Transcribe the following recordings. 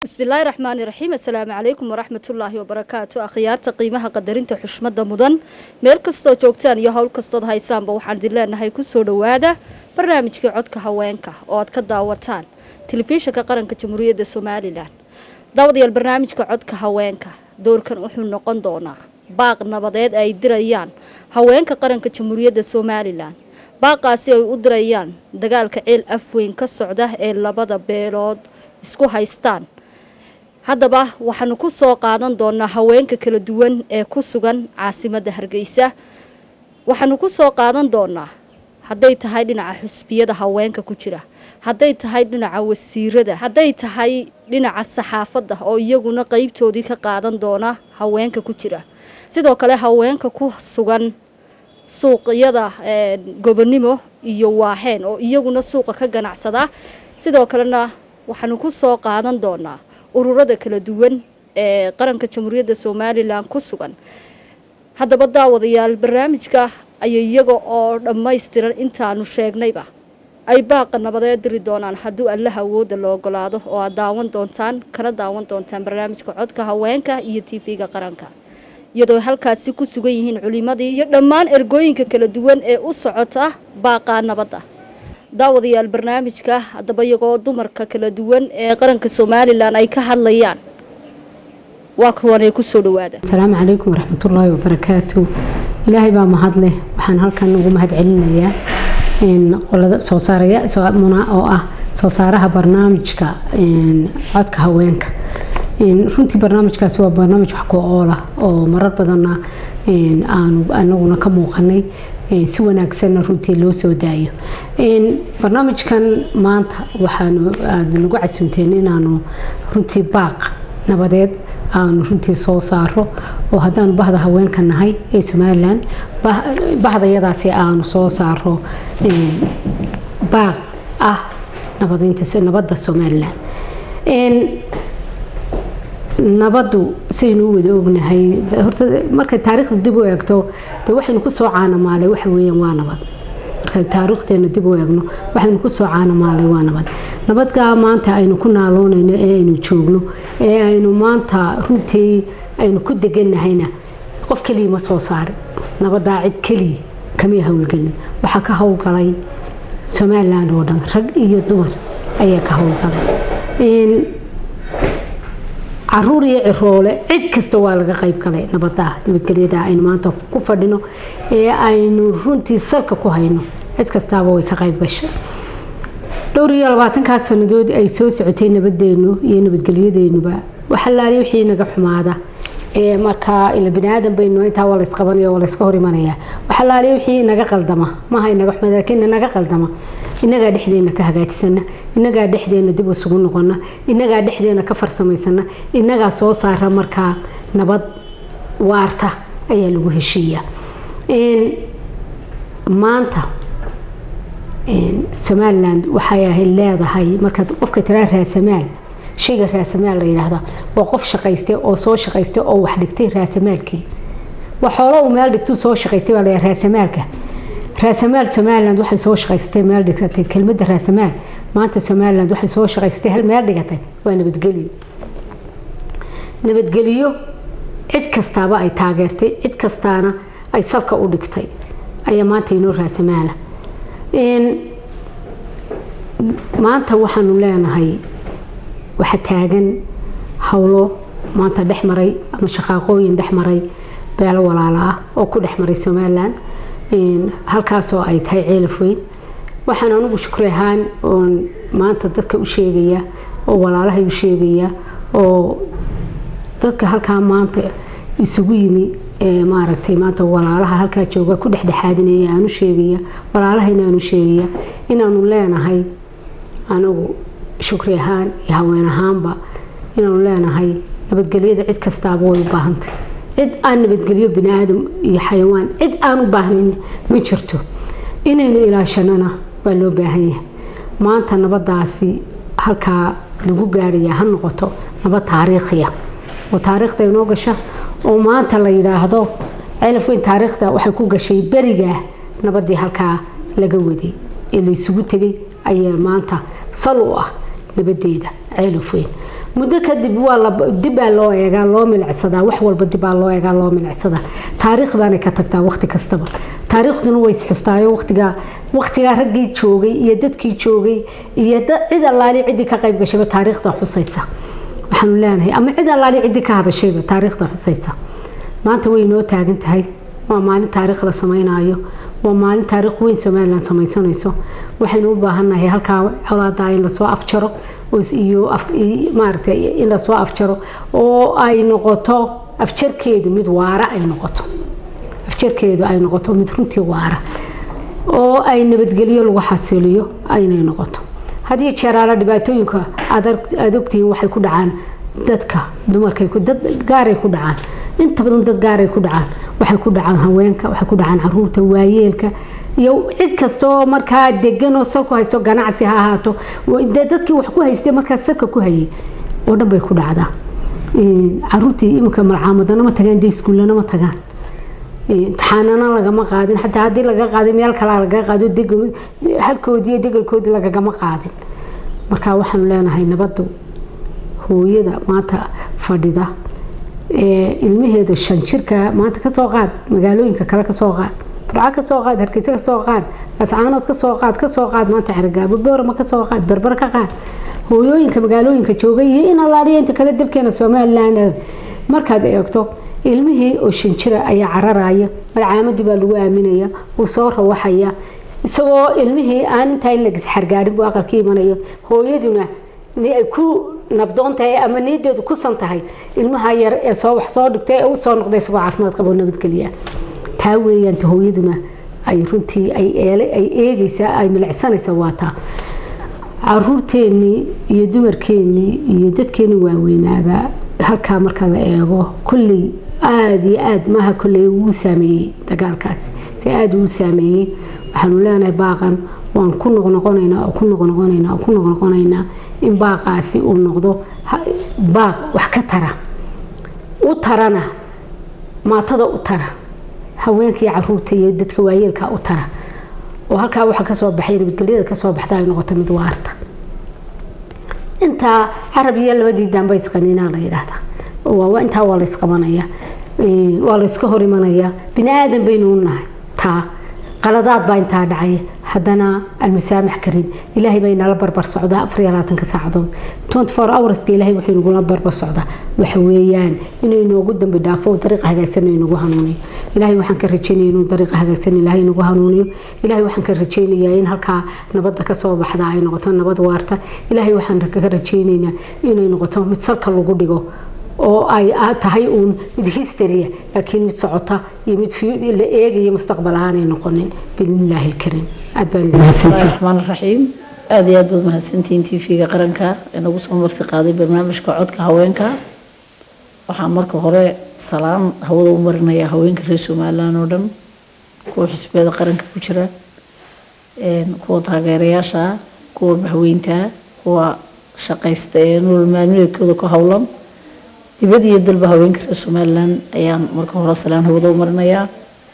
بسم الله الرحمن الرحيم السلام عليكم ورحمة الله وبركاته أخيارتا قيمها قدرينتا xushmada mudan meel kasto joogtaan iyo hawl kasto haysaan ba waxaan dileenahay ku soo dhawaada barnaamijka codka haweenka oo aad ka daawataan telefishinka qaranka Jamhuuriyadda Soomaaliland daawadayaal barnaamijka codka haweenka doorkan wuxuu noqon doonaa baaq nabadeed ay dirayaan haweenka qaranka Jamhuuriyadda Soomaaliland baaqaasi ay u dirayaan dagaalka ceel afweyn ka socda ee labada beelood isku haystaan haddaba waxaanu ku soo qaadan doonaa haweenka kala duwan ee ku sugan caasimadda Hargeysa waxaanu ku soo qaadan doonaa haday tahay dhinaca xisbiyada haweenka ku jira haday tahay dhinaca wasiirada haday tahay dhinaca saxaafadda oo iyaguna qaybtoodii ka qaadan doona haweenka ku jira sidoo kale haweenka ku sugan suuqyada gobonimo iyo waaxeen oo iyaguna suuqa ka ganacsada sidoo kalena waxaanu ku soo qaadan doonaa ururada kala duwan ee qaranka Jamhuuriyadda Soomaaliland ku sugan haddaba daawadayaal barnaamijka ayay iyaga oo dhammaystiran intaanu sheegnayba ay baaq nabadeed diri doonaan haddii Allah awooda loo ogolaado oo aad daawan doontaan barnaamijka codka haweenka iyo TV-ga qaranka iyadoo halkaasi ku sugan yihiin culimadii iyo dhammaan ergooyinka kala duwan ee u socota baaqa nabadda daawadayaal barnaamijka haddaba iyagoo dumarka kala duwan ee qaranka Soomaaliland ay ka hadlayaan waa kuwan ku soo dhawaada Assalaamu calaykum waraxmatullaahi wabarakaatuh ilaahay baa mahad leh waxaan halkan ugu mahad celinayaa in qolada soo saaraya Muna oo ah soo saaraha barnaamijka codka haweenka runtii barnaamijkaasi waa barnaamij wax ku ool ah oo marar badan aanaguna ka muuqanay si wanaagsan runtii loo soo daayo barnaamijkan maanta waxaan lagu casuunteen inaanu runtii baaq nabadeed aan runtii soo saaro oo hadaan bahda haweenka nahay ee Soomaaliland bahdayadaasi aan soo saaro baaq ah nabadda Soomaaliland nabadu saynu wada ognahay horta marka taariikhda dib u eegto waxaynu ku soo caanamaalay waxa weeyaan waa nabad marka taariikhdeena dib u eegno waxaynu ku soo caanamaalay waa nabadka maanta aynu ku naaloonayno ee aynu joogno ee aynu maanta runtii aynu ku deganahayna qof kaliya ma soo saarin nabada cid kaliya kama hawlgalin waxa ka hawlgalay Soomaaliland oo dhan rag iyo dumar ayaa ka hawlgalay caruur iyo ciroole cid kasta waa laga qayb galay nabadgelyada aynu maanta ku fadhino ee aynu runtii salka ku hayno cid kastaba way ka qayb gashay dhowr iyo 20 sanadood ay soo socotay nabadeenu iyo nabadgelyadeenuba waxa la leeyahay wixii naga xumaada ee marka ila bini'aadan baynu inta wala isqabanayo wala iska hor imanaya waxa la leeyahay wixii naga qaldama ma hay naga xumaada laakiin naga qaldama inaga dhexdeena ka hagaajisana inaga dhexdeena dib u sugu noqona inaga dhexdeena ka farsamaysana inaga soo saara marka nabad waarta ayaa lagu heshiiya maanta Soomaaliland waxay leedahay marka qofka tiraa raasamaal shayga raasamaal la yiraahdo waa qof shaqaystay oo soo shaqaystay oo wax dhigtay raasamaalkii waxoolo uu meel dhigto soo shaqaystay waa la raasamaalka raasamaal Soomaaliland waxay soo shaqaystay meel dhigtay kelmadda raasamaal maanta Soomaaliland waxay soo shaqaystay hal meel dhigatay waa nabadgeliyo cid kastaaba ay taageertay cid kastaana ay salka u dhigtay ayaa maanta inoo raasamaala maanta waxaanu leenahay waxa taagan hawlo maanta dhexmaray ama shaqaaqooyin dhexmaray beelo walaalo ah oo ku dhexmaray Soomaaliland halkaas oo ay tahay ceelafweyn waxaan anigu shukriyahan oo maanta dadka u sheegaya oo walaalahay u sheegaya oo dadka halka maanta isugu yimi maaragtay maanta walaalaha halka jooga ku dhexdhexaadinaya aanu sheegaya walaalahayna aanu sheegaya inaanu leenahay anigu shukriyahan iyo haween ahaanba inaanu leenahay nabadgelyada cid kastaaba way u baahantay cid aan nabadgelyo bini'aadam iyo xayawaan cid aan u baahnayn ma jirto inaynu ilaashanana waa loo baahan yahay maanta nabadaasi halka lagu gaariyaa ha noqoto nabad taariikhiya oo taariikhda inoo gasha oo maanta la yiraahdo ceelafweyn taariikhda waxay ku gashay bariga nabadii halka laga waday ee la isugu tagay ayaa maanta sal u ah nabadeeda ceelafweyn muddo kadib waa la dib baa loo eegaa loo milicsadaa wax walba dib baa loo eegaa loo milicsadaa taariikh baana ka tagtaa waqti kastaba taariikhduna way isxustaayo waqtiga raggii joogay iyo dadkii joogay iyo cid allaali cidii ka qayb gashay taariikhda xusaysa waxaan leenahay ama cid allaali cidii ka hadashay taariikhda xusaysa maanta way noo taagan tahay waa maalin taariikhda sameynaayo waa maalin taariikh weyn Soomaaliland samaysanayso waxaan u baahanahay halka colaada in la soo afjaro iyo maartay in la soo afjaro oo ay noqoto afjarkeedu mid waara ay noqoto mid runtii waara oo ay nabadgeliyo lagu xasiliyo aynay noqoto hadii jeeraala dhibaatooyinka adogtiin waxay ku dhacaan dadka dumarkay ku dad gaaray ku dhacaan inta badan dad gaaray ku dhacaan waxay ku dhacaan haweenka waxay ku dhacaan caruurta waayeelka iyo cid kasto markaa degan oo salku haysto ganacsi ha ahaato dadkii wax ku haystay markaa salka ku hayay oo dhan bay ku dhacdaa caruurtii imika malcaamadana ma tagaan iskuulana ma tagaan imtixaanana lagama qaadin xataa haddii laga qaaday meel kale laga qaado halkoodii degalkoodii lagama qaadin markaa waxaan leenahay nabaddu hooyada maanta fadhida ilmaheeda 5 jirka maanta ka soo qaad magaalooyinka kale ka soo qaad burca ka soo qaad hargeysa ka soo qaad ascaanood ka soo qaad maanta Cergaabo Boorama ka soo qaad Barbar ka qaad hooyooyinka magaalooyinka joogay iyo in allaaliya inta kale dalkeena Soomaaliland markaad eegto ilmihii oo 5 jir ayaa cararaya malcaamadii baa lagu aaminaya oo soo rawaxaya isagoo ilmihii aan inta la xargaarin buu aqalka imanayo hooyaduna ni ay ku nabdoontahay ama niideedu ku santahay ilmaha yar ee soo wax soo dhigtay oo soo noqday isagoo caafimaad qabo nabadgeliya taa weeyaan hooyaduna ay runtii ay eegaysaa ay milicsanaysaa waata caruurteeni iyo dumarkeeni iyo dadkeeni waaweynaaba halka marka la eego kulli aad maaha kulli uu saameeyay dagaalkaas si aad uu saameeyay waxaan leenahay baaqan waan ku noqonaynaa in baaqaasi uu noqdo baaq wax ka tara u tarana maatada u tara haweenkii caruurta iyo dadka waayeelka u tara oo halka waxa ka soo baxay nabadgelyada ka soo baxday ay noqoto mid waarta inta carabiga labadii dambe isqaniina la yiraahdaa waa inta waa la isqabanaya waa la iska horimanaya bini'aadan baynu nahay taa qaladaad baa inta dhacay haddana almusaamax karin ilaahay bayna la barbar socda 24 saacadood 24 hours ilaahay wuxuu nagu la barbar socda waxa weeyaan inuu noogu dambi dhaafo dariiq hagaagsan inuu nagu hanuuniyo ilaahay waxaan ka rajaynayaa inuu dariiq hagaagsan ilaahay nagu hanuuniyo ilaahay waxaan ka rajaynayaa in halka nabadda ka soo baxda ay noqoto nabad waarta ilaahay waxaan ka rajaynayaa inay noqoto mid salka lagu dhigo oo ay tahay mid history laakiin mid socota iyo mid la eegayo mustaqbal ahaan ay noqoneen billahi karim الرحمن الرحيم aad iyo aad baad mahadsantiin TV-ga qaranka inagu soo marti qaaday barnaamijka codka haweenka waxaan marka hore salaam hawada u marinayaa haweenka reer Soomaaliland oo dhan kuwa xisbiyada qaranka ku jira kuwa taageerayaasha kuwa bahweynta kuwa shaqaysta ee nolol maalmeedkooda ku hawlan dibadda iyo dalba haweenka reer Soomaaliland ayaan marka hore salaam hawada u marinayaa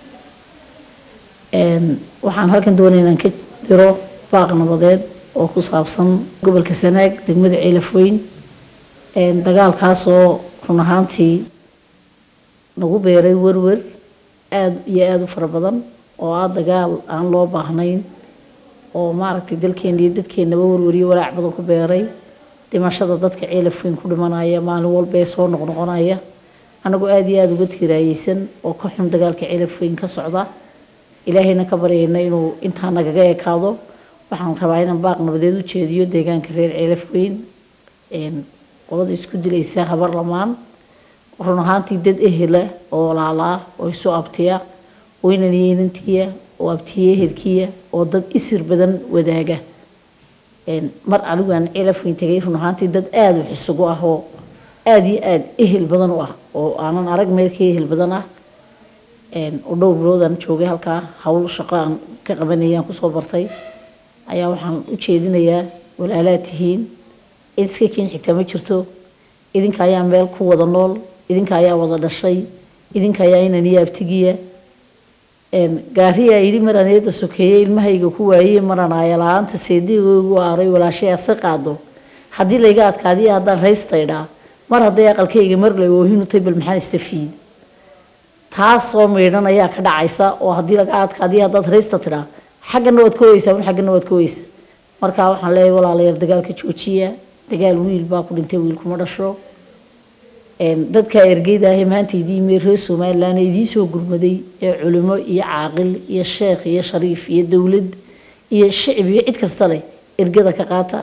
waxaan halkan doonaynaa ka diro baaq nabadeed oo ku saabsan gobolka Sanaag degmada Ceelafweyn dagaalkaas oo run ahaantii nagu beeray warwar aad iyo aad u fara badan oo dagaal aan loo baahnayn oo maaragtay dalkeena iyo dadkeenaba warwariyo walaac badan ku beeray dhimashada dadka Ceelafweyn ku dhimanaya maalin walba soo noqnoqonaya anagu aad iyo aad uga tiiraayaysan oo ka xun dagaalka Ceelafweyn ka socda ilaahayna ka baryayna inuu inta nagaga ekaado waxaan rabaa inaan baaq nabadeed u jeediyo deegaanka reer Ceelafweyn qolada isku dilaysa habar lamaan run ahaantii dad ehela oo walaala oo isu abtiya oo inantiya oo abtiye ehelkiya oo dad isir badan wadaaga mar anigu aan Ceelafweyn tagay run ahaantii dad aad u xisugo ah oo aad iyo aad ehel badan u ah oo aanan arag meelkii ehel badan ah oo dhowr biloodan joogay halka hawl shaqo aan ka qabanayaan ku soo bartay ayaa waxaan u jeedinayaa walaalaatihiin iska kiin xigta ma jirto idinka ayaa meel ku wada nool idinka ayaa wada dhashay idinka ayaa inaan yaabtigiya gaariya idin maraneeda sokeeyay ilmahayga ku waayay maranaaya laanta seedigoogu aaray walaashay asa qaado haddii layga adkaadiyo haddaan raystaydhaa mar hadday aqalkayga mar la oohinu tay bal maxaan istafiid taasoo meedhan ayaa ka dhacaysa oo haddii laga adkaadiyo haddaad raysta tidhaa xaggana waad ka oyeysaa un xaggana waad ka oyeysaa markaa waxaan leeyahay walaalayaal dagaalka joojiya dagaal wiil baa ku dhintay wiil kuma dhasho dadka ergeyda ah maanta idiin reer Soomaaliland idiin soo gurmaday ee culimo iyo caaqil iyo sheekh iyo shariif iyo dawlad iyo shacab iyo cid kasta leh ergada ka qaata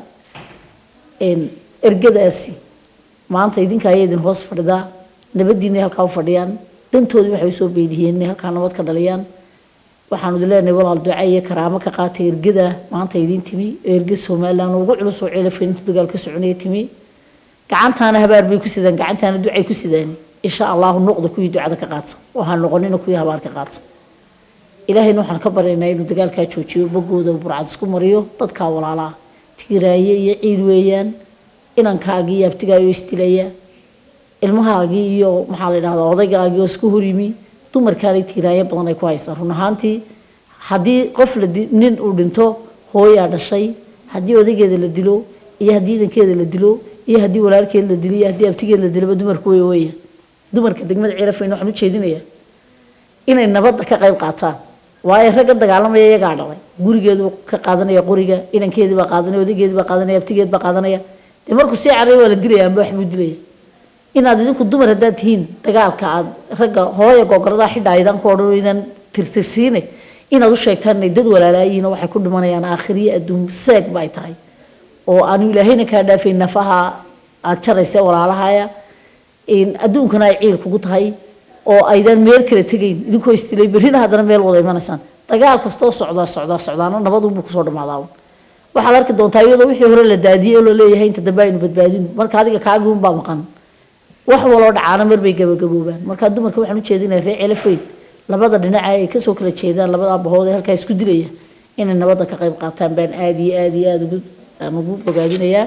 ergadaasi maanta idinka ay idin hoos fadhida nabadiina halka u fadhiyaan dantoodu waxay soo beediyeen halka nabad ka dhaliyaan waxaan u leenahay walaal ducaaye karaamo ka qaatay ergada maanta idin timi erga Soomaaliland ugu culus oo ciilafin dagaal ka soconay timi gacantaana habaar bay ku sidaan gacantaana ducay ku sidaan insha Allah noqdo kuwii ducada ka qaata waxaan noqonina kuwii habaar ka qaata ilaahayna waxaan ka bareenaa inuu dagaalka joojiyo bogooda burcad isku mariyo dadka walaalaha tiraaye iyo ciid weeyaan inankaagii abtigaayo istilaya ilmahaagii iyo maxaa la yiraahdaa odaygaagii oo isku horimi dumarkaanay tiraaye badan ay ku haysaa run ahaantii haddii qof nin uu dhinto hooyaa dhashay haddii odaygeeda la dilo iyo haddii idankeeda la dilo iyo haddii walaalkeed la dilo iyo haddii abtigeed la dilo dumarku way dumarka degmada Ceelafweyn waxaan u jeedinayaa inay nabadda ka qayb qaataan waayo ragga dagaalamaya iyaga dhalay gurigeedu ka qaadanaya qoriga inankeedii baa qaadanaya odaygeedii baa qaadanaya abtigeed baa qaadanaya markuu si caray wala dilayaan wax buu dilaya inaad idinku dumar hadaad tihiin dagaalka aad ragga hooyo gogorada xidhaydan ku odhanaydan tirtirsiine inaad u sheegtaan inay dad walaalaayiin waxay ku dhimanayaan aakhiriye adduun seeg bay tahay oo aan ilaahayna ka dhaafay nafaha aad jaraysa walaalahaya in adduunkana ay ciil kugu tahay oo aydan meel kala tagayn idinkoo istilay berrina hadana meel wada imanaysan dagaal kastoo socdaana nabad uu ku soo dhamaadaa waxa la arki doontaa iyadoo wixii hore la daadiyay oo la leeyahay inta dambe aynu badbaadin marka adiga kaagu baa maqan wax waloo dhacaana mar bay gabagaboobaan marka dumarka waxaan u jeedinayaa reer Ceelafweyn labada dhinac ay ka soo kala jeedaan labada abahood ee halka isku dilaya inay nabadda ka qayb qaataan baan aad ugu bogaadinayaa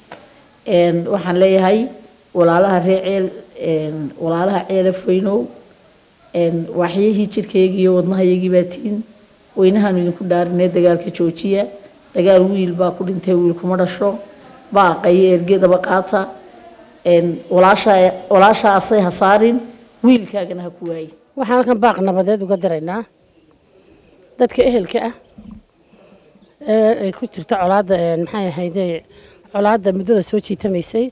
waxaan leeyahay walaalaha reer walaalaha Ceelafweyn waxyihii jirkeyga iyo wadnahaygii baa tiin weynahan idinku dhaarinay dagaalka joojiya dagaal wiil baa ku dhintay wiil kuma dhasho baaqay ergeedaba qaata walaasha asay hasaarin wiilkaagana ha ku waayay waxaan halkan baaq nabadeed uga diraynaa dadka ehelka ah ee ku jirta colaadda maxay ahayd colaadda muddada soo jiitamaysay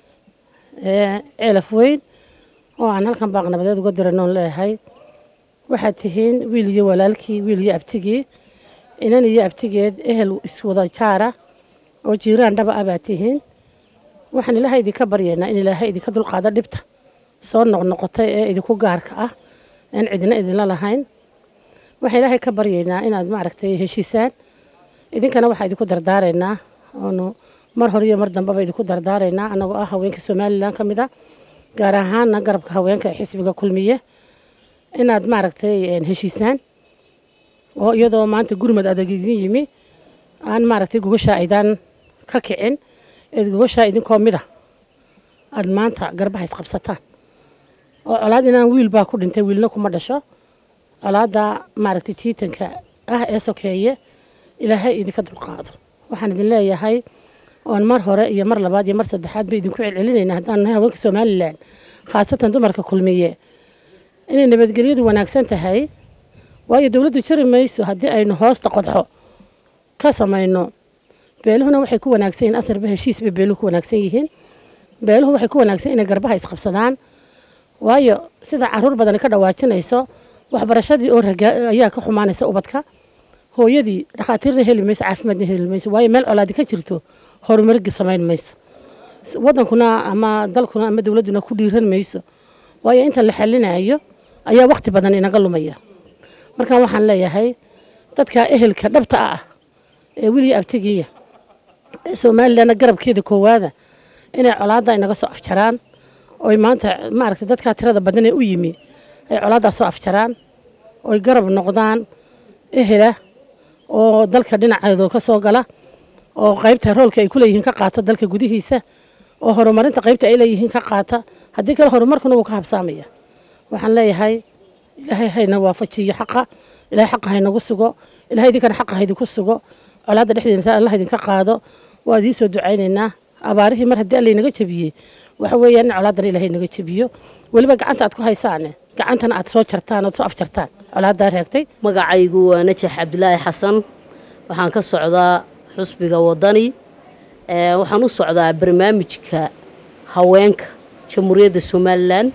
Ceelafweyn oo aan halkan baaq nabadeed uga dirayno leeyahay waxaad tihiin wiil iyo walaalkii wiil iyo abtigii inan iyo abtigeed ehel iswada jaara oo jiiraan dhaba abaad tihiin waxaan ilaahay idinka baryaynaa in ilaahay idinka dulqaado dhibta soo noqnoqotay ee idinku gaarka ah aan cidina idinla lahayn waxaan ilaahay ka baryaynaa inaad maaragtay heshiisaan idinkana waxaa idinku dardaaraynaa oo mar hore iyo mar dambaba idinku dardaaraynaa anagoo ah haweenka Soomaaliland kamid ah gaar ahaan garabka haweenka xisbiga kulmiye inaad maaragtay heshiisaan oo iyadoo maanta gurmad adag idin yimi aan maaragtay gogosha aydan ka kicin gogosha idinkoo mid ah aad maanta garbaha isqabsataan oo colaad inaan wiil baa ku dhintay wiilna kuma dhasho colaadda maaragtay jiitanka ah ee sokeeye ilaahay idinka dulqaado waxaan idin leeyahay oon mar hore iyo mar labaad iyo mar saddexaad bay idinku celcelinaynaa haddaan nahay haweenka Somaliland khaasatan dumarka kulmiye inay nabadgelyadu wanaagsan tahay waayo dawladdu jari mayso haddii aynu hoosta qodxo ka samayno beeluhuna waxay ku wanaagsan yihiin asarba heshiisba beeluhu ku wanaagsan yihiin beeluhu waxay ku wanaagsan inay garbaha isqabsadaan waayo sida caruur badan ka dhawaajinayso waxbarashadii oo ayaa ka xumaanaysa ubadka hooyadii dhaqaatiirna heli mayso caafimaadna heli mayso waayo meel colaadi ka jirto horumarka samayn mayso wadankuna ama dalkuna ama dawladuna ku dhiiran mayso waayo inta la xalinayo ayaa waqti badan inaga lumaya marka waxaan leeyahay dadka ehelka dhabta ah ee wili abtigiya Soomaaliland garabkeeda koowaada inay colaada inaga soo afjaraan oo maanta maaragtay dadka tirada badan ee u yimi ay colaada soo afjaraan oo garab noqdaan ehela oo dalka dhinaceedu ka soo gala oo qaybta roolka ay ku leeyihiin ka qaata dalka gudihiisa oo horumarinta qaybta ay leeyihiin ka qaata haddii kale horumarkuna uu ka habsaamaya waxaan leeyahay ilaahay hayna waafajiyo xaqa ilaahay xaqa haynagu sugo ilaahay idinkana xaqa haydiku sugo colaada dhexdeena Allah idinka qaado waa idin soo ducaynaynaa abaarihii mar haddii alla inaga jabiyey waxa weeyaan in colaadan ilaahay inaga jabiyo weliba gacanta aad ku haysaane gacantana aad soo jartaan aad soo afjartaan colaadaa raagtay. magacaygu waa najax cabdilaahi xasan waxaan ka socdaa xusbiga wadani waxaan u socdaa barnaamijka haweenka jamhuuriyadda somalilan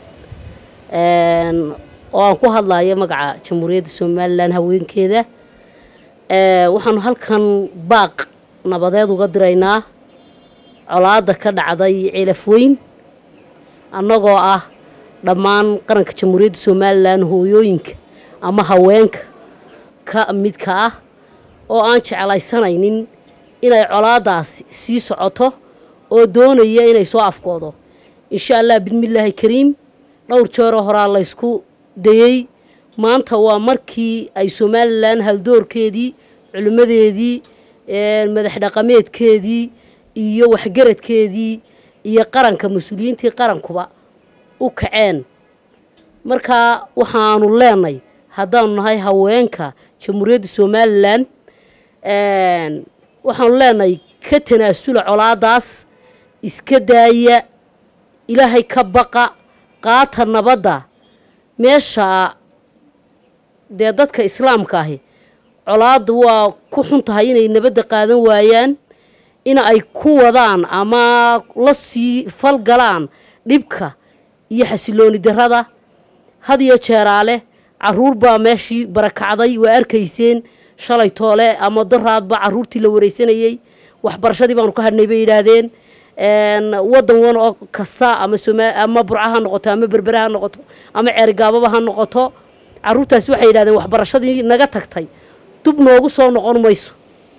oo aan ku hadlayo magaca jamhuuriyadda somalilan haweenkeeda waxaanu halkan baaq nabadeed uga diraynaa colaada ka dhacday Ceelafweyn annagoo ah dhammaan qaranka jamhuuriyadda somalilan hooyooyinka ama haweenka ka midka ah oo aan jeclaysanaynin inay colaadaasi sii socoto oo doonaya inay soo afkoodo insha Allah bismillaahi kariim dhowr jeer hore la isku dayay maanta waa markii ay somalilan haldoorkeedii culimadeedii madax dhaqameedkeedii iyo waxgaradkeedii iyo qaranka mas'uuliyiintii qarankuba u kaceen marka waxaanu leenahay haddaanu nahay haweenka jamhuuriyadda somalilan waxaanu leenahay ka tanaasula colaadaas iska daaya ilaahay ka baqa qaata nabadda meesha dee dadka islaamka ahi colaadda waa ku xun tahay inay nabadda qaadan waayaan in ay ku wadaan ama la sii falgalaan dhibka iyo xasilooni darrada had iyo jeeraale caruur baa meeshii barakacday waa arkayseen shalay toole ama daraadba caruurtii la wareysanayay waxbarashadii baanu ka hadhnay bay yidhaahdeen wadan wan oo kasta ama burca ha noqoto ama berbere ha noqoto ama ceerigaababa ha noqoto caruurtaasi waxay yidhahdeen waxbarashadii naga tagtay dub noogu soo noqon mayso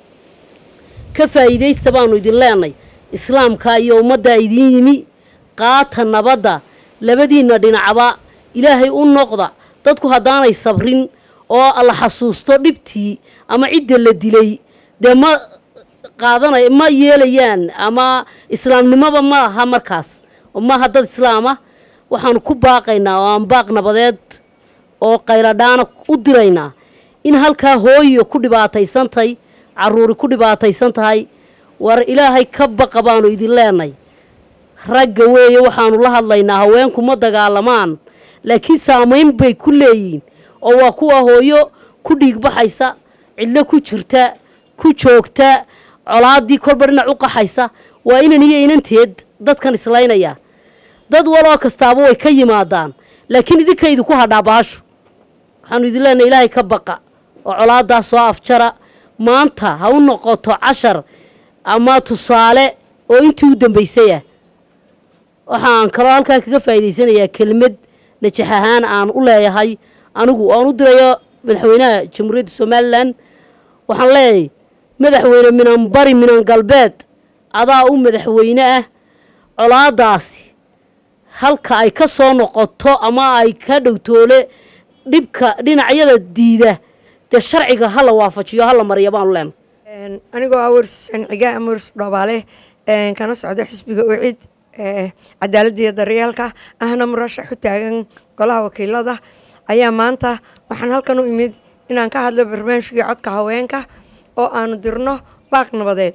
ka faa'iidaysta baanu idin leenahay islaamka iyo ummadda idin yimi qaata nabadda labadiina dhinacba ilaahay u noqda dadku haddaanay sabrin oo alla xasuusto dhibtii ama cidda la dilay dee ma yeelayaan ama islaamnimaba ma aha markaas ma aha dad islaama waxaanu ku baaqaynaa oo aan baaq nabadeed oo qayladhaana u diraynaa in halkaa hooyo ku dhibaataysantay caruuri ku dhibaataysan tahay war ilaahay ka baqa baanu idin leenahay ragga weeye waxaanu la hadlaynaa haweenku ma dagaalamaan laakiin saamayn bay ku leeyihiin oo waa kuwa hooyo ku dhiigbaxaysa cidlo ku jirta ku joogta colaadii kolba dhinac u qaxaysa waa inan iyo inanteed dadkan islaynaya dad waloo kastaaba way ka yimaadaan laakiin idinkaydu ku hadhaa baashu waxaanu idin leenahay ilaahay ka baqa oo colaadaa soo afjara maanta ha u noqoto cashar ama tusaale oo intii u dambaysay waxaan kaloo halkaa kaga faa'iidaysanayaa kelmad najax ahaan aan u leeyahay anigu aan u dirayo madaxweynaha jamhuuriyadda somalilan waxaan leeyahay madaxweyne minan bari minan galbeed adaa u madaxweyne ah colaadaasi halka ay ka soo noqoto ama ay ka dhowtoole dhibka dhinacyada diida dee sharciga hala waafajiyo hala mariya baanu leenahay anigoo awars shanciga amurs dhobaale kana socda xisbiga ucid cadaaladda iyo daryeelka ahna murashax u taagan golaha wakiilada ayaa maanta waxaan halkan u imid inaan ka hadlo barnaamijkii codka haweenka oo aanu dirno baaq nabadeed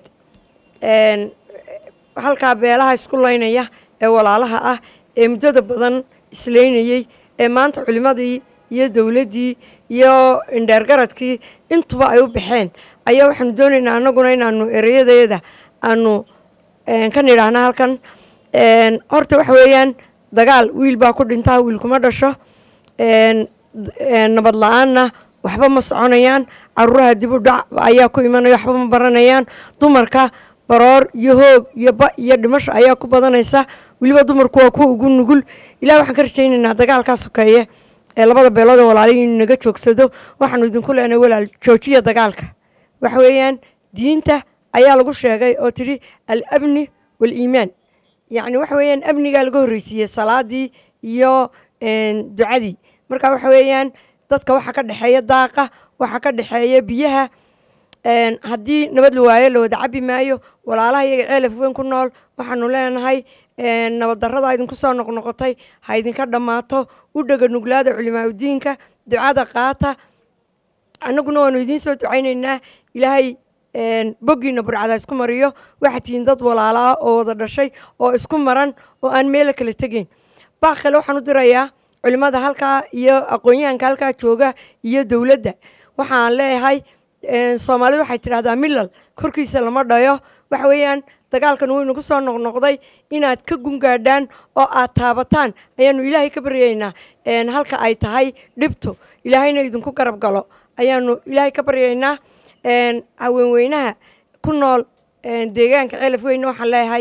halkaa beelaha isku laynaya ee walaalaha ah ee muddada badan isleynayay ee maanta culimadii iyo dowladdii iyo indheergaradkii intuba ay u baxeen ayaa waxaanu doonaynaa annaguna inaanu ereyadeeda aanu ka nidhaahna halkan horta waxa weeyaan dagaal wiil baa ku dhintaa wiil kuma dhasho nabad la-aanna waxba ma soconayaan caruuraha dib u dhac ayaa ku imanaya waxba ma baranayaan dumarka baroor iyo hoog iyo ba iyo dhimasho ayaa ku badanaysa weliba dumarku waa kuwa ugu nugul ilaah waxaan ka rajaynaynaa dagaalkaa sokeeye ee labada beelood oo walaalihi inuu naga joogsado waxaanu idinku leenahay walaal joojiya dagaalka waxa weeyaan diinta ayaa lagu sheegay oo tidhi al-amni wal-iimaan yacni waxa weeyaan amnigaa laga horreysiiyey salaadii iyo ducadii marka waxa weeyaan dadka waxa ka dhexeeya daaqa waxa ka dhexeeya biyaha haddii nabad la waayo la wada cabi maayo walaalaha iyaga Ceelafweyn ku nool waxaanu leenahay nabad darrada idinku soo noqnoqotay ha idinka dhammaato u dhaga nuglaada culimaa diinka ducada qaata annaguna waanu idiin soo ducaynaynaa ilaahay boggiina burcada isku mariyo waxaad tihiin dad walaala ah oo wada dhashay oo isku maran oo aan meel kala tegayn baaq kale waxaan u dirayaa culimada halkaa iyo aqoon-yahanka halkaa jooga iyo dowladda waxaan leeyahay Soomaalidu waxay tiraahdaa milal korkiisa lama dhayo waxa weeyaan dagaalkan wuu inagu soo noqnoqday inaad ka gungaadhaan oo aad taabataan ayaanu ilaahay ka baryaynaa halka ay tahay dhibto ilaahayna idinku garab galo ayaanu ilaahay ka baryaynaa haweenweynaha ku nool deegaanka Ceelaf Weyn waxaan leeyahay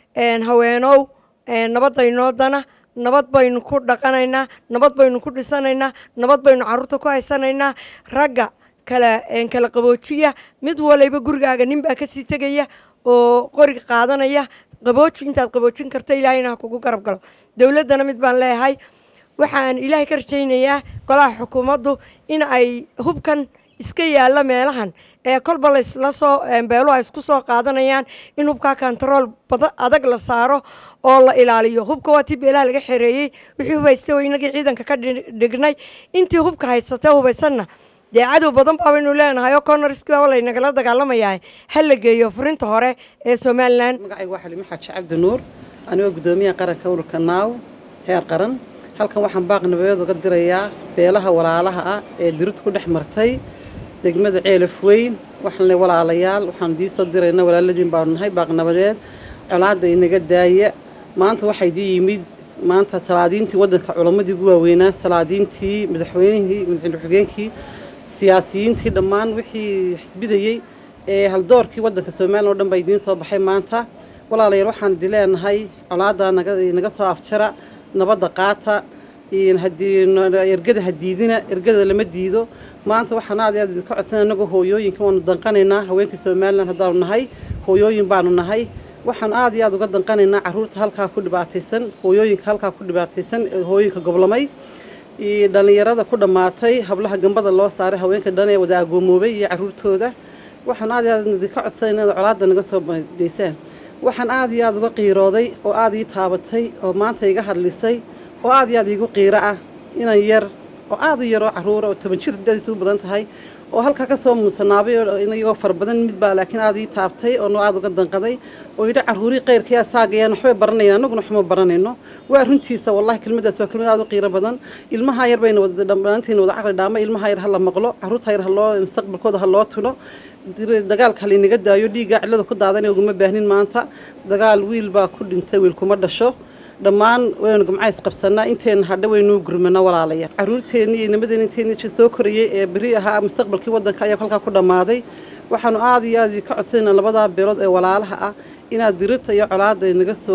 haweenow nabadaynoo dana nabad baynu ku dhaqanaynaa nabad baynu ku dhisanaynaa nabad baynu carruurta ku haysanaynaa ragga kala qaboojiya mid waliba gurigaaga nin baa ka sii tegaya oo qoriga qaadanaya qabooji intaad qaboojin karto ilaahayna kugu garab galo dawladana mid baan leeyahay waxaan ilaahay ka rajaynayaa golaha xukuumaddu in ay hubkan iska yaala meelahan kolba la soo beelo ay isku soo qaadanayaan in hubka control adag la saaro oo la ilaaliyo hubka waa tii beelaha laga xereeyay wixii hubaystay oo inagii ciidanka ka dhignay intii hubka haysatay hubaysanna dee cadow badan baabaynu leenahay oo corneriska waa laynagala dagaalamayaa hal la geeyo furinta hore ee Somaliland magacaygu waa Xaliimo Xaaji Cabdi Nuur anigoo gudoomiyaha qaranka ururka naaw heer qaran halkan waxaan baaq nabadeed uga dirayaa beelaha walaalaha ah ee dirirta ku dhex martay degmada Ceelaf Weyn waxaan leeyahay walaalayaal waxaan diisoo diraynaa walaaladiin baan nahay baaq nabadeed colaadda inaga daaya maanta waxay yimid maanta salaadiintii wadanka culamadii ugu waaweynaa salaadiintii madaxweynihii madaxweynkii siyaasiyiintii dhammaan wixii xisbidayay ee haldoorkii wadanka Soomaaliya oo dhan bay diin soo baxay maanta walaalayaal waxaan dileenahay colaadda naga soo afjara nabadda qaata in hadii ergada hadiidina ergada lama diido maanta waxaan aad ka codsanaa anagu hooyooyinka waanu danqanaynaa haweenka Soomaaliland hadaan nahay hooyooyin baanu nahay waxaan aad uga danqanaynaa carruurta halka ku dhibaataysan hooyooyinka halka ku dhibaataysan hooyinka goblamay dhalinyarada ku dhamaatay hablaha gambada loo saaray haweenka dhan ee wada agoomoobay iyo carruurtooda waxaan aad ka codsanaynaa colaadda naga soo deysaan waxaan aad uga qiirooday oo aad ii taabatay oo maanta iga hadlisay oo aad igu qiira ah inaan yar oo aad yar oo carruur oo 10 jir dadkiisu badan tahay oo halka ka soo muusanaabay inagoo far badan mid baa laakiin aad ii taabtay oo aad uga danqaday oo ila carruuri qeyrkii asaagayaan waxba baranayaan anaguna xuma baranayno waa runtiisa wallahi kelmadaas waa kelmad aad u qiiro badan ilmaha yar bayna wada dhamaantiin wada caqli dhaama ilmaha yar hal la maqlo carruurta yar hal loo mustaqbalkooda hal loo tulo dagaalka la inaga daayo dhiiga cilada ku daadanay uguma baahnin maanta dagaal wiil baa ku dhintay wiil kuma dhasho dhammaan waynu gumcays qabsanaa inteen hadha waynu gurmana walaalaya carruurteena iyo nimadeena inteen soo koriyay ee bari ahaa mustaqbalkii wadanka ayaa halka ku dhamaaday waxaanu aad ka codsanaa labada beelood ee walaalaha ah inaad dirirta iyo colaadda inaga soo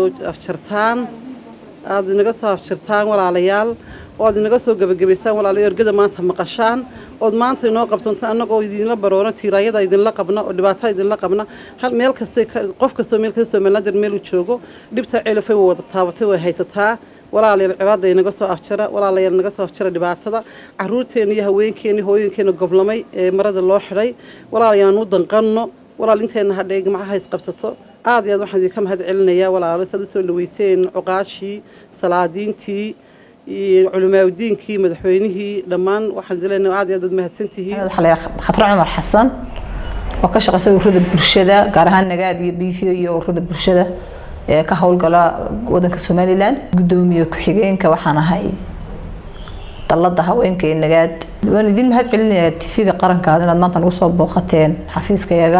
afjartaan walaalayaal oo aad inaga soo gabagabaysaan walaalayaal ergada maanta maqashaan oo maanta inoo qabsanto anagoo idinla baroona tiiraayada idinla qabna oo dhibaatada idinla qabna hal meel kasta qofka Soomaaliland meel uu joogo dhibta Ceelaf Weyn wada taabatay way haysataa walaalayaal cibaadada inaga soo afjara walaalayaal naga soo afjara dhibaatada carruurteena iyo haweenkeena hooyinkeena goblamay ee marada loo xiray walaalayaal u danqanno walaal inteena hadhay gumcaha is qabsato aad waxaan idinka mahad celinayaa walaalayaal sida soo dhaweyseen cuqaashii salaadiintii culimaadiinkii madaxweynihii dhammaan waxaan dileynaa aad mahadsantihiin waxa la Khadra Cumar Xasan oo ka shaqeeya ururada bulshada gaar ahaan nagaad iyo biifiyo iyo ururada bulshada ee ka howlgala wadanka Somaliland gudoomiye ku xigeenka waxaan ahay dalada haweenka ee nagaad waan idin mahad celinayaa TV-ga qaranka inaad maanta nagu soo booqateen xafiiskayaga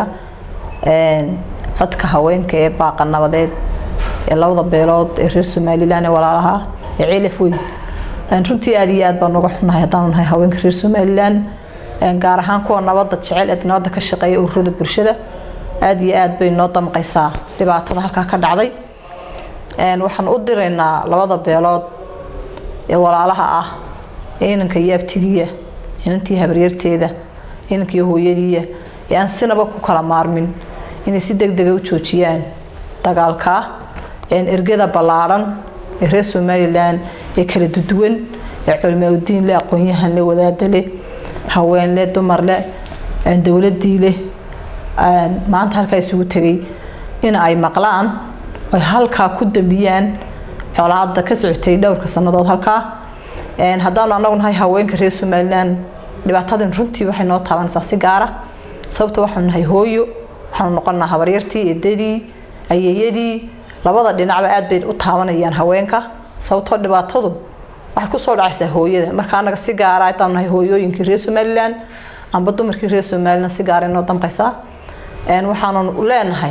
codka haweenka ee baaqa nabadeed ee labada beelood ee reer Somaliland ee walaalaha ee Ceelaf Weyn runtii aad baan uga xunahay hadaan nahay haweenka reer Somaliland gaar ahaan kuwa nabadda jecel ee nabadda ka shaqeeya ururada bulshada aad bay noo damqaysaa dhibaatada halka ka dhacday waxaan u diraynaa labada beelood ee walaalaha ah inanka yaabtigiya inantii habaryarteeda inankii hooyadiya ee aan sinaba ku kala maarmin inay si degdeg ah u joojiyaan dagaalka ergada ballaaran ee reer Somaliland ee kala duwan ee culimadiin la aqoonyahan la wadaadale haween le dumar le dawladii le maanta halka isugu tagay in ay maqlaan ay halka ku damiyaan colaadda ka socotay dhowrka sanadood halka hadaan anagu nahay haweenka reer Somaliland dhibaatadan runtii waxay noo taabanaysaa si gaar ah sababtoo waxaan nahay hooyo waxaan noqonnaa habaryartii eedadii ayeeyadii labada dhinacba aad bay u taabanayaan haweenka sababtoo dhibaatadu waxay ku soo dhacaysaa hooyada marka anaga si gaar ah aytaan nahay hooyooyinkii reer Somaliland amba dumarkii reer Somaliland si gaar ah inoo damqaysa waxaan u leenahay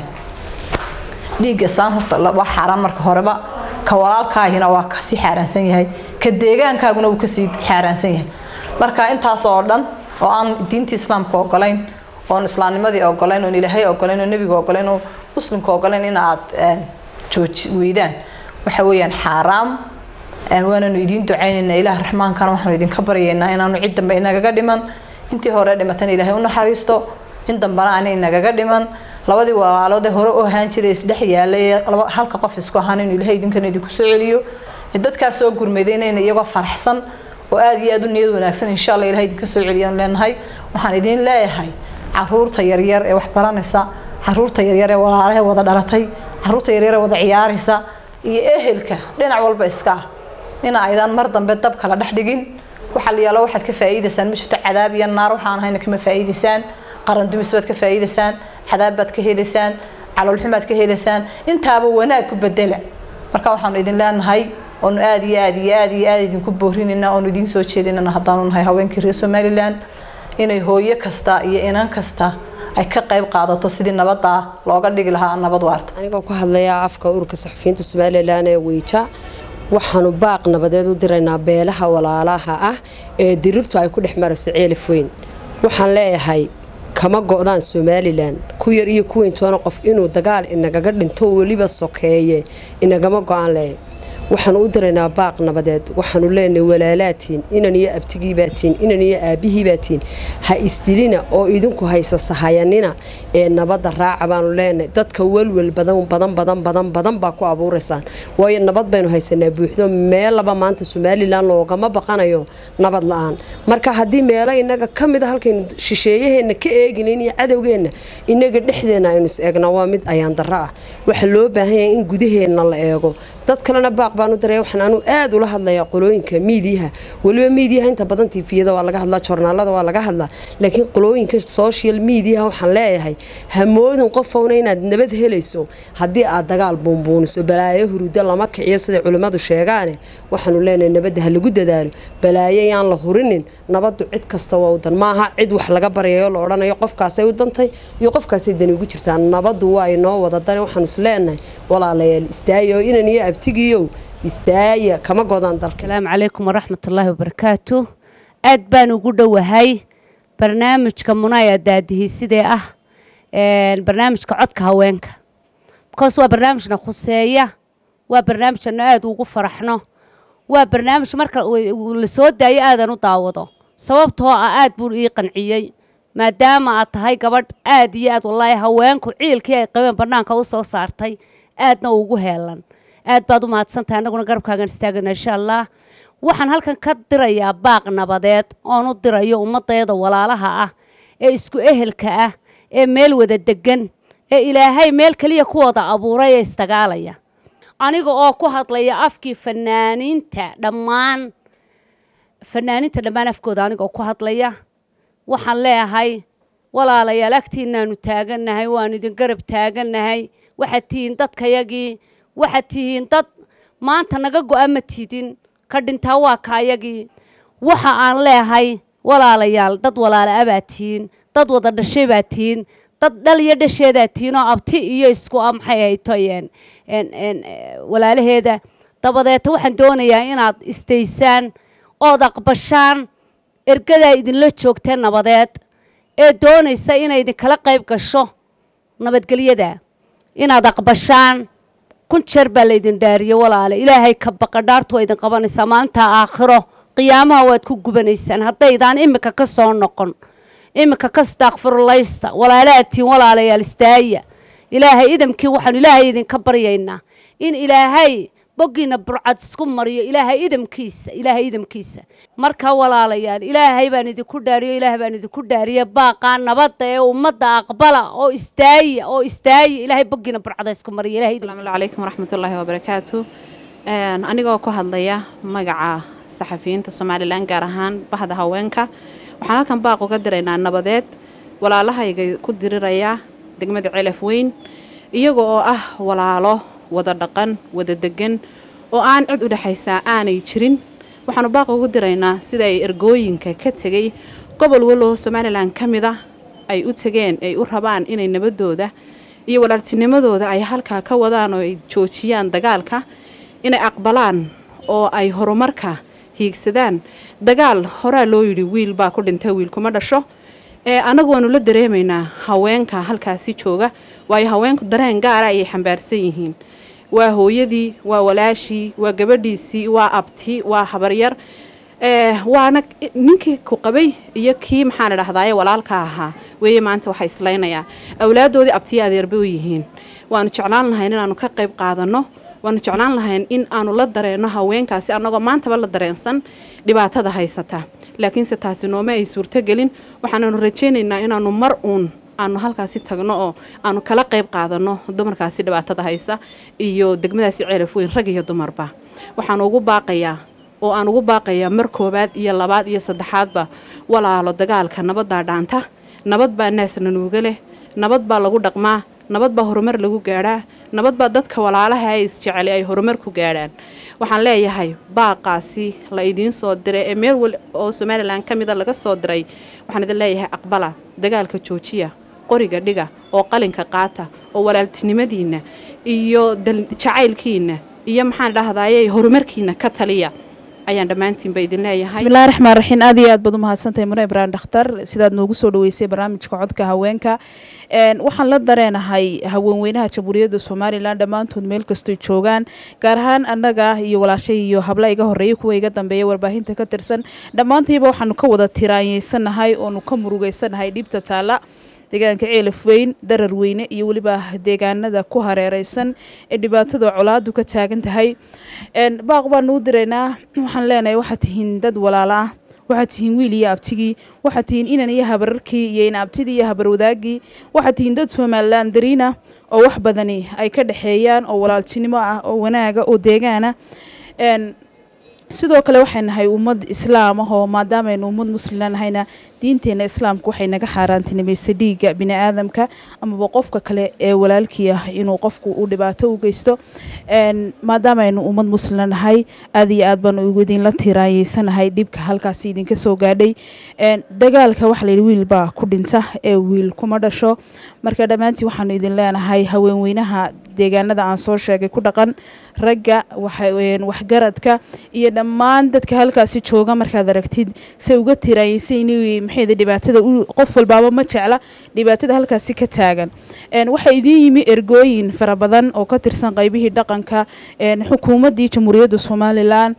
dhiigga saan horta wax xaraan marka horeba ka walaalkaagina waa ka si xaaraansan yahay ka deegaankaaguna uu ka sii xaaraansan yahay marka intaas oo dhan oo aan diinta islaamka ogolayn oo islaamnimadii ogolayn oo ilaahay ogolayn oo nabiga ogolayn oo muslimka ogolayn in aad jooji weydaan waxa weeyaan xaraam waana idin ducaynayna ilaah raxmaankana waxaan idin ka baryaynaa inaanu cid dambe inaga dhiman intii hore dhimatan ilaahay u naxariisto in dambana aan inaga dhiman labadii walaalood hore oo ahaan jiray isdhex yaalay halka qof isku ahaan in ilaahay idinkan idinku soo celiyo dadkaas soo gurmadeynayna iyagoo faraxsan oo aad iyo aad u niyad wanaagsan insha Allah ilaahay idinka soo celiyaan leenahay waxaan idin leeyahay caruurta yar yar ee wax baranaysa caruurta yar yar ee walaalaha wada dhalatay caruurta yar yar ee wada ciyaaraysa iyo ehelka dhinac walba iska in aydan mar dambe dab kala dhex dhigin waxa la yaalo waxaad ka faa'iideysaan mashta cadaab iyo naar waxaan hayna kama faa'iideysaan qaran dumis baad ka faa'iideysaan cadaab baad ka heleysaan calool xumaad ka heleysaan intaaba wanaag ku bedela marka waxaan idin leenahay oo aad iyo aad idinku boorinayna oo idin soo jeedinayna hadaan nahay haweenkii reer Somaliland inay hooyo kasta iyo inan kasta ay ka qayb qaadato sidii nabadda looga dhigi lahaa nabad waarta aniga ku hadlaya afka ururka saxafiyiinta Somaliland ee Weyja waxaanu baaq nabadeed u diraynaa beelaha walaalaha ah ee dirirtu ay ku dhex marayso ceelif weyn waxaan leeyahay kama go'daan Somaliland ku yar iyo ku weyn toona qof inuu dagaal inaga dhinto waliba sokeeye inagama go'aan leeyahay waxaan u diraynaa baaq nabadeed waxaanu leenahay walaalaatiin inan iyo abtigii baatiin inan iyo aabihii baatiin ha isdilina oo idinku haysa sahayanina ee nabadda raaca baanu leenahay dadka walwal badan baa ku abuuraysaan waayo nabad baynu haysanaa buuxdo meelaba maanta Somaliland loogama baqanayo nabad la'aan marka haddii meelo inaga ka mid ah halkaynu shisheeyaheena ka eeginayn iyo cadowgeena inaga dhexdeena aynu is eegna waa mid ayaan darro ah waxa loo baahan yahay in gudaheena la eego dad kalena baaq baanu daray waxaan aanu aad ula hadlayaa qolooyinka miidiyaha waliba miidiyaha inta badan TV-yada waa laga hadlaa joornaalada waa laga hadlaa laakiin qolooyinka social media waxaan leeyahay hamoodin qofowna inaad nabad helayso haddii aad dagaal buunbuuniso balaayo huruuda lama kiciyo sida culimadu sheegaan waxaanu leenahay nabadda ha lagu dadaalo balaayo yaan la hurinin nabaddu cid kasta waa u dan maaha cid wax laga barayo la oranayo qofkaas ay u dantay iyo qofkaas ay dan ugu jirtaa nabaddu waa inoo wada dan waxaan is leenahay walaalayaal istaayo inaan iyo abtigiyo istaaya kama go'daan dalka السلام عليكم ورحمة الله وبركاته aad baan ugu dhowahay barnaamijka Munaya daadihi sidee barnaamijka codka haweenka because waa barnaamijna khuseeya waa barnaamijna aad ugu faraxno waa barnaamij marka la soo daayo aadan u daawado sababtoo aad buu ii qanciyay maadaama aad tahay gabadh aad iyo aad wallahi haweenku ciilkii ay qabeen banaanka u soo saartay aadna ugu heelan aad baad u mahadsantahay anaguna garabkaagan istaagana insha Allah waxaan halkan ka dirayaa baaq nabadeed oo u dirayo ummadayda walaalaha ah ee isku ehelka ah ee meel wada degan ee ilaahay meel kaliya ku wada abuuray ee istagaalaya aniga oo ku hadlaya afkii fanaaniinta dhammaan afkooda aniga oo ku hadlaya waxaan leeyahay walaalayaal agtiinaanu taaganahay waan idin garab taaganahay waxa tiin dadkayagii waxa tiin dad maanta naga go'ama tidin ka dhintaa waa kaayagii waxa aan leeyahay walaalayaal dad walaala abaatiin dad wada dhashay baatiin dad dhal iyo dhasheeda tiin oo abti iyo isku maxay haytoyeen walaalaheeda dabadeed waxaan doonayaa inaad isteysaan oo aqbashaan ergada idinla joogteen nabadeed ee doonaysa inay idin kala qayb gasho nabadgelyada inaad aqbashaan kun jeer baa laydin dhaariyo walaale ilaahay ka baqa dhaartu idin qabanaysaa maalinta aakhiro qiyaamaha waad ku gubanaysaan haddaydaan imika ka soo noqon imika ka astaghfirulaysta walaalaatiin walaalayaal istaaya ilaahay idamkii waxaan ilaahay idinka baryaynaa in ilaahay bogiina burcad isku mariyo ilaahay idamkiisa marka walaalayaal ilaahay baan idinku dhaariyo baaqa nabadda ee ummadda aqbala oo istaaya ilaahay bogiina burcad isku mariyo ilaahay Assalamu alaykum warahmatullahi wabarakatuh anigoo ku hadlaya magaca saxafiyiinta Somaliland gaar ahaan bahda haweenka waxaan halkan baaq uga diraynaa nabadeed walaalahayga ku diriraya degmada Ceelaf Weyn iyaga oo ah walaalo wada dhaqan wada degan oo aan cid u dhaxaysa aanay jirin waxaanu baaq ugu diraynaa sida ay ergooyinka ka tagay gobol walo Soomaaliland kamida ay u tageen ay u rabaan inay nabadooda iyo walaaltinimadooda ay halka ka wadaan oo ay joojiyaan dagaalka inay aqbalaan oo ay horumarka hiigsadaan dagaal hore loo yiri wiil baa ku dhintay wiil kuma dhasho anagu waanu la dareemaynaa haweenka halkaasi jooga waayo haweenku dareen gaar ah ay xambaarsan yihiin waa hooyadii waa walaashii waa gabadhiisii waa abti waa habaryar waana ninkii ku qabay iyo kii maxaan idhahdaay walaalka ahaa weeye maanta waxa islaynaya awlaadoodii abtiya adeerba u yihiin waanu jeclaan lahayn inaanu ka qayb qaadano waanu jeclaan lahayn in aanu la dareeno haweenkaasi anagoo maantaba la dareensan dhibaatada haysata laakiin se taasi nooma ay suurto gelin waxaanu rajaynaynaa inaanu mar uun aanu halkaasi tagno oo aanu kala qayb qaadano dumarkaasi dhibaatada haysa iyo degmadaasi Ceelaf Weyn rag iyo dumarba waxaan ugu baaqayaa oo aan ugu baaqayaa mar koobaad iyo labaad iyo saddexaadba walaalo dagaalka nabadda dhaanta nabad baa naasna nuuga leh nabad baa lagu dhaqmaa nabad baa horumar lagu gaadhaa nabad baa dadka walaalaha ay isjecel ay horumar ku gaadhaan waxaan leeyahay baaqaasi la idiin soo diray ee meel wal oo Soomaaliland kamida laga soo diray waxaan idin leeyahay aqbala dagaalka joojiya qoriga dhiga oo qalinka qaata oo walaaltinimadiina iyo jacaylkiina iyo maxaan dhahdaayay horumarkiina ka taliya ayaan dhamaantiin ba idin leeyahay bismillaahir rahmaanir rahiim aad iyo aad baad u mahadsantahay Muna Ibrahim Dhakhtar sidaad noogu soo dhaweysay barnaamijka codka haweenka waxaan la dareenahay haweenweynaha Jamhuuriyadda Soomaaliland dhamaantood meel kasta joogaan gaar ahaan annaga iyo walaashay iyo habla iga horeeyay kuwa iga dambeeyay warbaahinta ka tirsan dhamaantiiba waxaanu ka wada tiraanyeysanahay oo nu ka murugeysanahay dhibta taala deegaanka Ceelaf Weyn darar weyne iyo waliba deegaanada ku hareeraysan ee dhibaatada colaadu ka taagan tahay baaq baan u direynaa waxaan leenahay waxa tihiin dad walaala ah waxa tihiin wiil iyo abtigii waxa tihiin inan iyo habararkii iyo in abtidii iyo habar wadaagii waxa tihiin dad Soomaaliland dariina oo wax badani ay ka dhaxeeyaan oo walaaltinimo ah oo wanaaga oo deegaana sidoo kale waxaan nahay ummad islaam ah oo maadaama aynu ummad muslim nahayna diinteena islaamku waxay naga xaaraantinimeysay dhiigga bini aadamka ama qofka kale ee walaalkii ah inuu qofku u dhibaato u geysto maadaama aynu ummad muslim nahay aad iyo aad baan ugu idin la tiraanyeysanahay dhibka halkaas idinka soo gaadhay dagaalka waxa la yiri wiil baa ku dhinta ee wiil kuma dhasho marka dhamaantii waxaanu idin leenahay haweenweynaha deegaanada aan soo sheegay ku dhaqan ragga waxgaradka iyo dhammaan dadka halkaasi jooga markaad aragtid say uga tiraayeen maxay dhibaatada qof walbaaba ma jecla dhibaatada halkaasi ka taagan waxa idin yimi ergooyin fara badan oo ka tirsan qaybihii dhaqanka xukuumadii Jamhuuriyadda Soomaaliland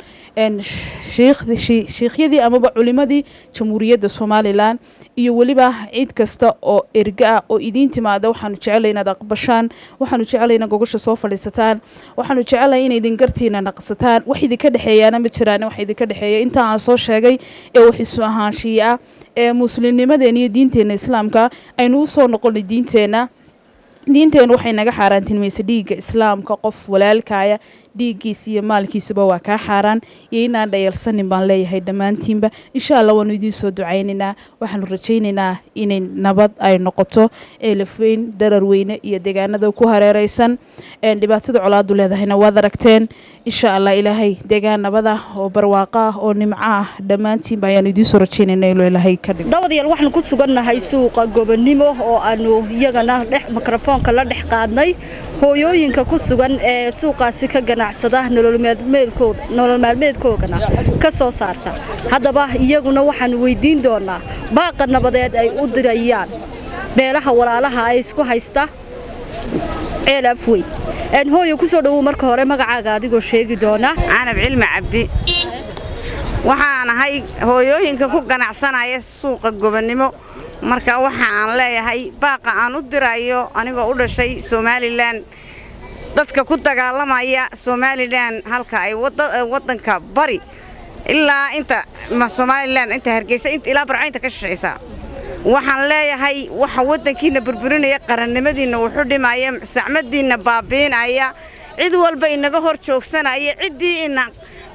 sheekhyadii amaba culimadii Jamhuuriyadda Soomaaliland iyo waliba cid kasta oo erga oo idin timaada waxaanu jecelahay inaad aqbashaan waxaanu jecelahay inaad gogosha soo fadhiisataan waxaanu jecelahay in idin gartiina naqsataan wax idin ka dhaxeeyana ma jiraan wax idin ka dhaxeeya inta aan soo sheegay ee wax isu ahaanshiya ee muslimnimadeena iyo diinteena islaamka aynu u soo noqonay diinteena waxay naga xaaraantinimeysay dhiigga islaamka qof walaalkaaya dhiiggiisa iyo maalkiisaba waa ka xaaraan iyo inaan dhayalsanin baan leeyahay dhamaantiinba insha Allah waanu idin soo ducaynaynaa waxaanu rajaynaynaa inay nabad ay noqoto Ceelaf Weyn darar weyne iyo deegaanada ku hareeraysan dhibaatada colaadu leedahayna waad aragteen insha Allah ilaahay deegaan nabad ah oo barwaaqo ah oo nimco ah dhamaantiinba ayaan idin soo rajaynaynaa inuu ilaahay ka dhigo dabadiyal waxaan ku sugannahay suuqa gobonimo oo aanu iyagana mikrofoonka la dhex qaadnay hooyooyinka ku sugan ee suuqaasi ka ganacsada nolol maalmeedkoodana ka soo saarta haddaba iyaguna waxaan weydiin doonaa baaqa nabadeed ay u dirayaan beelaha walaalaha ay isku haysta Ceelaf Weyn hooyo ku soo dhaw marka hore magacaaga adigoo sheegi doona Aanab Cilmi Cabdi waxaan ahay hooyooyinka ku ganacsanaya suuqa gobonimo marka waxa aan leeyahay baaqa aan u dirayo anigoo u dhashay Soomaaliland dadka ku dagaalamaya Soomaaliland halka ay wadanka bari ilaa inta Soomaaliland inta Hargeysa inta ilaa Barcaynta ka shaqeysa waxaan leeyahay waxa wadankiina burburinaya qarannimadiina wuxuu dhimaya sacmadiina baabiinaya cid walba inaga hor joogsanaya cidii ina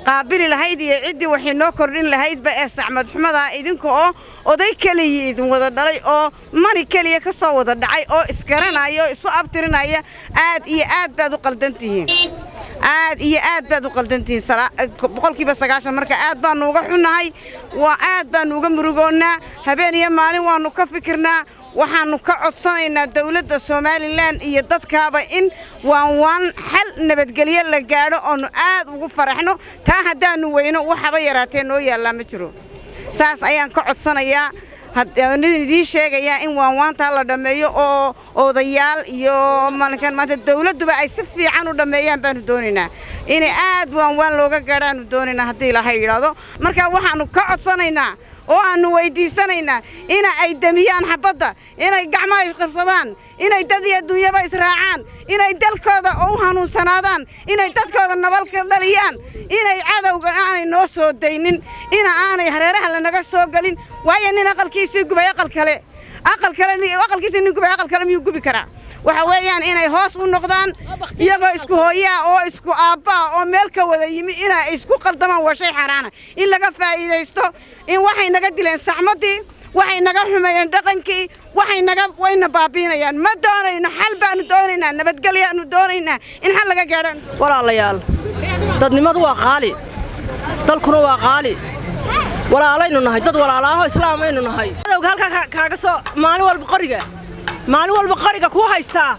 qaabili lahayd iyo ciddii waxay noo kordhin lahaydba ee sacmad xumada idinka oo oday kaliya idin wada dhalay oo mani kaliya ka soo wada dhacay oo isgaranayo isu abtirinaya aad iyo aad baad u qaldantihiin aad iyo aad baad u qaldantihiin boqolkiiba 90 marka aad baan uga xunahay waa aad baan uga murugoonaa habeen iyo maalin waanu ka fikirnaa waxaanu ka codsanaynaa dawladda Soomaaliland iyo dadkaaba in waan xal nabadgelyo la gaadho oo aad ugu faraxno taa hadaanu weyno waxaba yaraatee noo yaala ma jiro saas ayaan ka codsanayaa haddii idin sheegaya in waanta la dhameeyo oo odayaal iyo maankan maanta dawladduba ay si fiican u dhameeyaan baanu doonaynaa in aad waan looga gaadhaanu doonaynaa haddii Ilaahay yiraahdo marka waxaanu ka codsanaynaa oo aanu weydiisanaynaa in ay damiyaan xabadda inay gacmaha isqabsadaan inay dad iyo dunyaba israacaan inay dalkooda u hanuunsanaadaan inay dadkooda nabad ka dhaliyaan inay cadawga aanay noo soo daynin in aanay hareeraha la naga soo galin waayo nin aqalkiisa gubay aqal kale aqalkiisa nin gubay aqal kale miyuu gubi karaa waxa weeyaan inay hoos u noqdaan iyagoo isku hooyaa oo isku aabba oo meel ka wada yimi inay isku qaldamaan waa shay xaraana in laga faa'iideysto in waxay naga dileen saxmadii waxay naga xumeeyeen dhaqankii wayna baabiinayaan ma doonayno xal baanu doonaynaa nabadgelyaanu doonaynaa in xal laga gaadho walaalayaal dadnimadu waa qaali dalkuna waa qaali walaalaynu nahay dad walaalaha islaamaynu nahay adawga halka kaaga soo maalin walba qoriga ku haystaa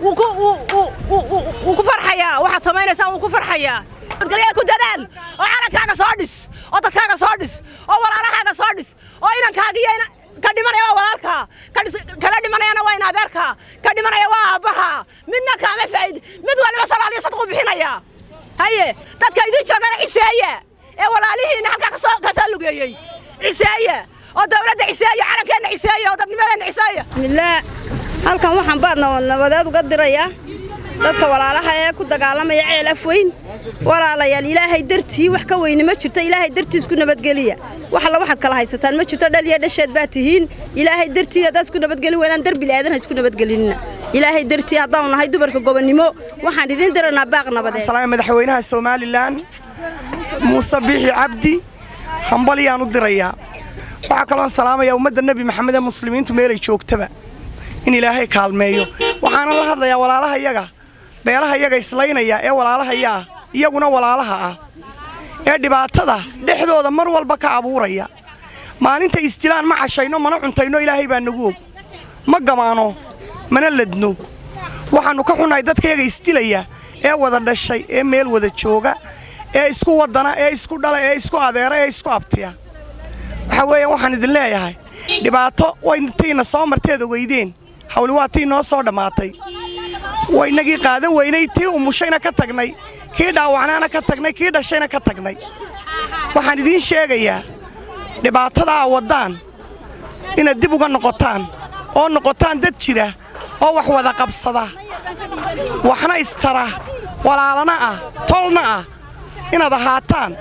wuu ku farxayaa waxaad samaynaysaa wuu ku farxayaa dadkaliya ku dadaal oo calankaaga soo dhis oo dadkaaga soo dhis oo walaalahaaga soo dhis oo inankaaga iyo ka dhimanaya waa walaalka kala dhimanayana waa in adeerka ka dhimanaya waa aabbaha midna kaama faa'iid mid waliba salaaliyo sadqu bixinaya haye dadka idin joogana ciseeye ee walaalihiina halka ka soo lugeeyay ciseeye oo dawladda ciseeye calankeena ciseeye oo dadnimadeena ciseeye bismillaah halkan waxaan baadna nabadeed uga dirayaa dadka walaalaha ee ku dagaalamaya ceel afweyn walaalayaal ilaahay dartii wax ka weyn ma jirto ilaahay dartii isku nabadgeliya waxaad kala haysataan ma jirto dhaliya dhasheed baa tihiin ilaahay dartii hadaad isku nabadgelin weynaan darbi leedan isku nabadgelinina ilaahay dartii hadaan nahay dumarka gobonimo waxaan idin diranaa baaq nabadeed salaam madaxweynaha Soomaaliland Muuse Biixi Cabdi hambaliyaan u dirayaa waxa kale oo salaamaya ummadda Nabi Maxamed ee muslimiintu meel ay joogtaba in ilaahay kaalmeeyo waxaana la hadlayaa walaalaha iyaga beelaha iyaga islaynaya ee walaalaha iyaguna walaalaha ah ee dhibaatada dhexdooda mar walba ka abuuraya maalinta istilaan ma cashayno mana cuntayno ilaahay baa nagu og ma gamaano mana ladno waxaanu ka xunahay dadka iyaga istilaya ee wada dhashay ee meel wada jooga ee isku wadana ee isku dhala ee isku adeera ee isku abtiya waxa weeyaan waxaan idin leeyahay dhibaato wayntiina soo marteed ogeydeen hawli waa tii noo soo dhamaatay waynagii qaadan weynay tii umushayna ka tagnay kii dhaawacnaana ka tagnay kii dhashayna ka tagnay waxaan idiin sheegayaa dhibaatada wadaan inaad dib uga noqotaan oo noqotaan dad jira oo wax wada qabsada waxna istara walaalana ah tolna ah inaad ahaataan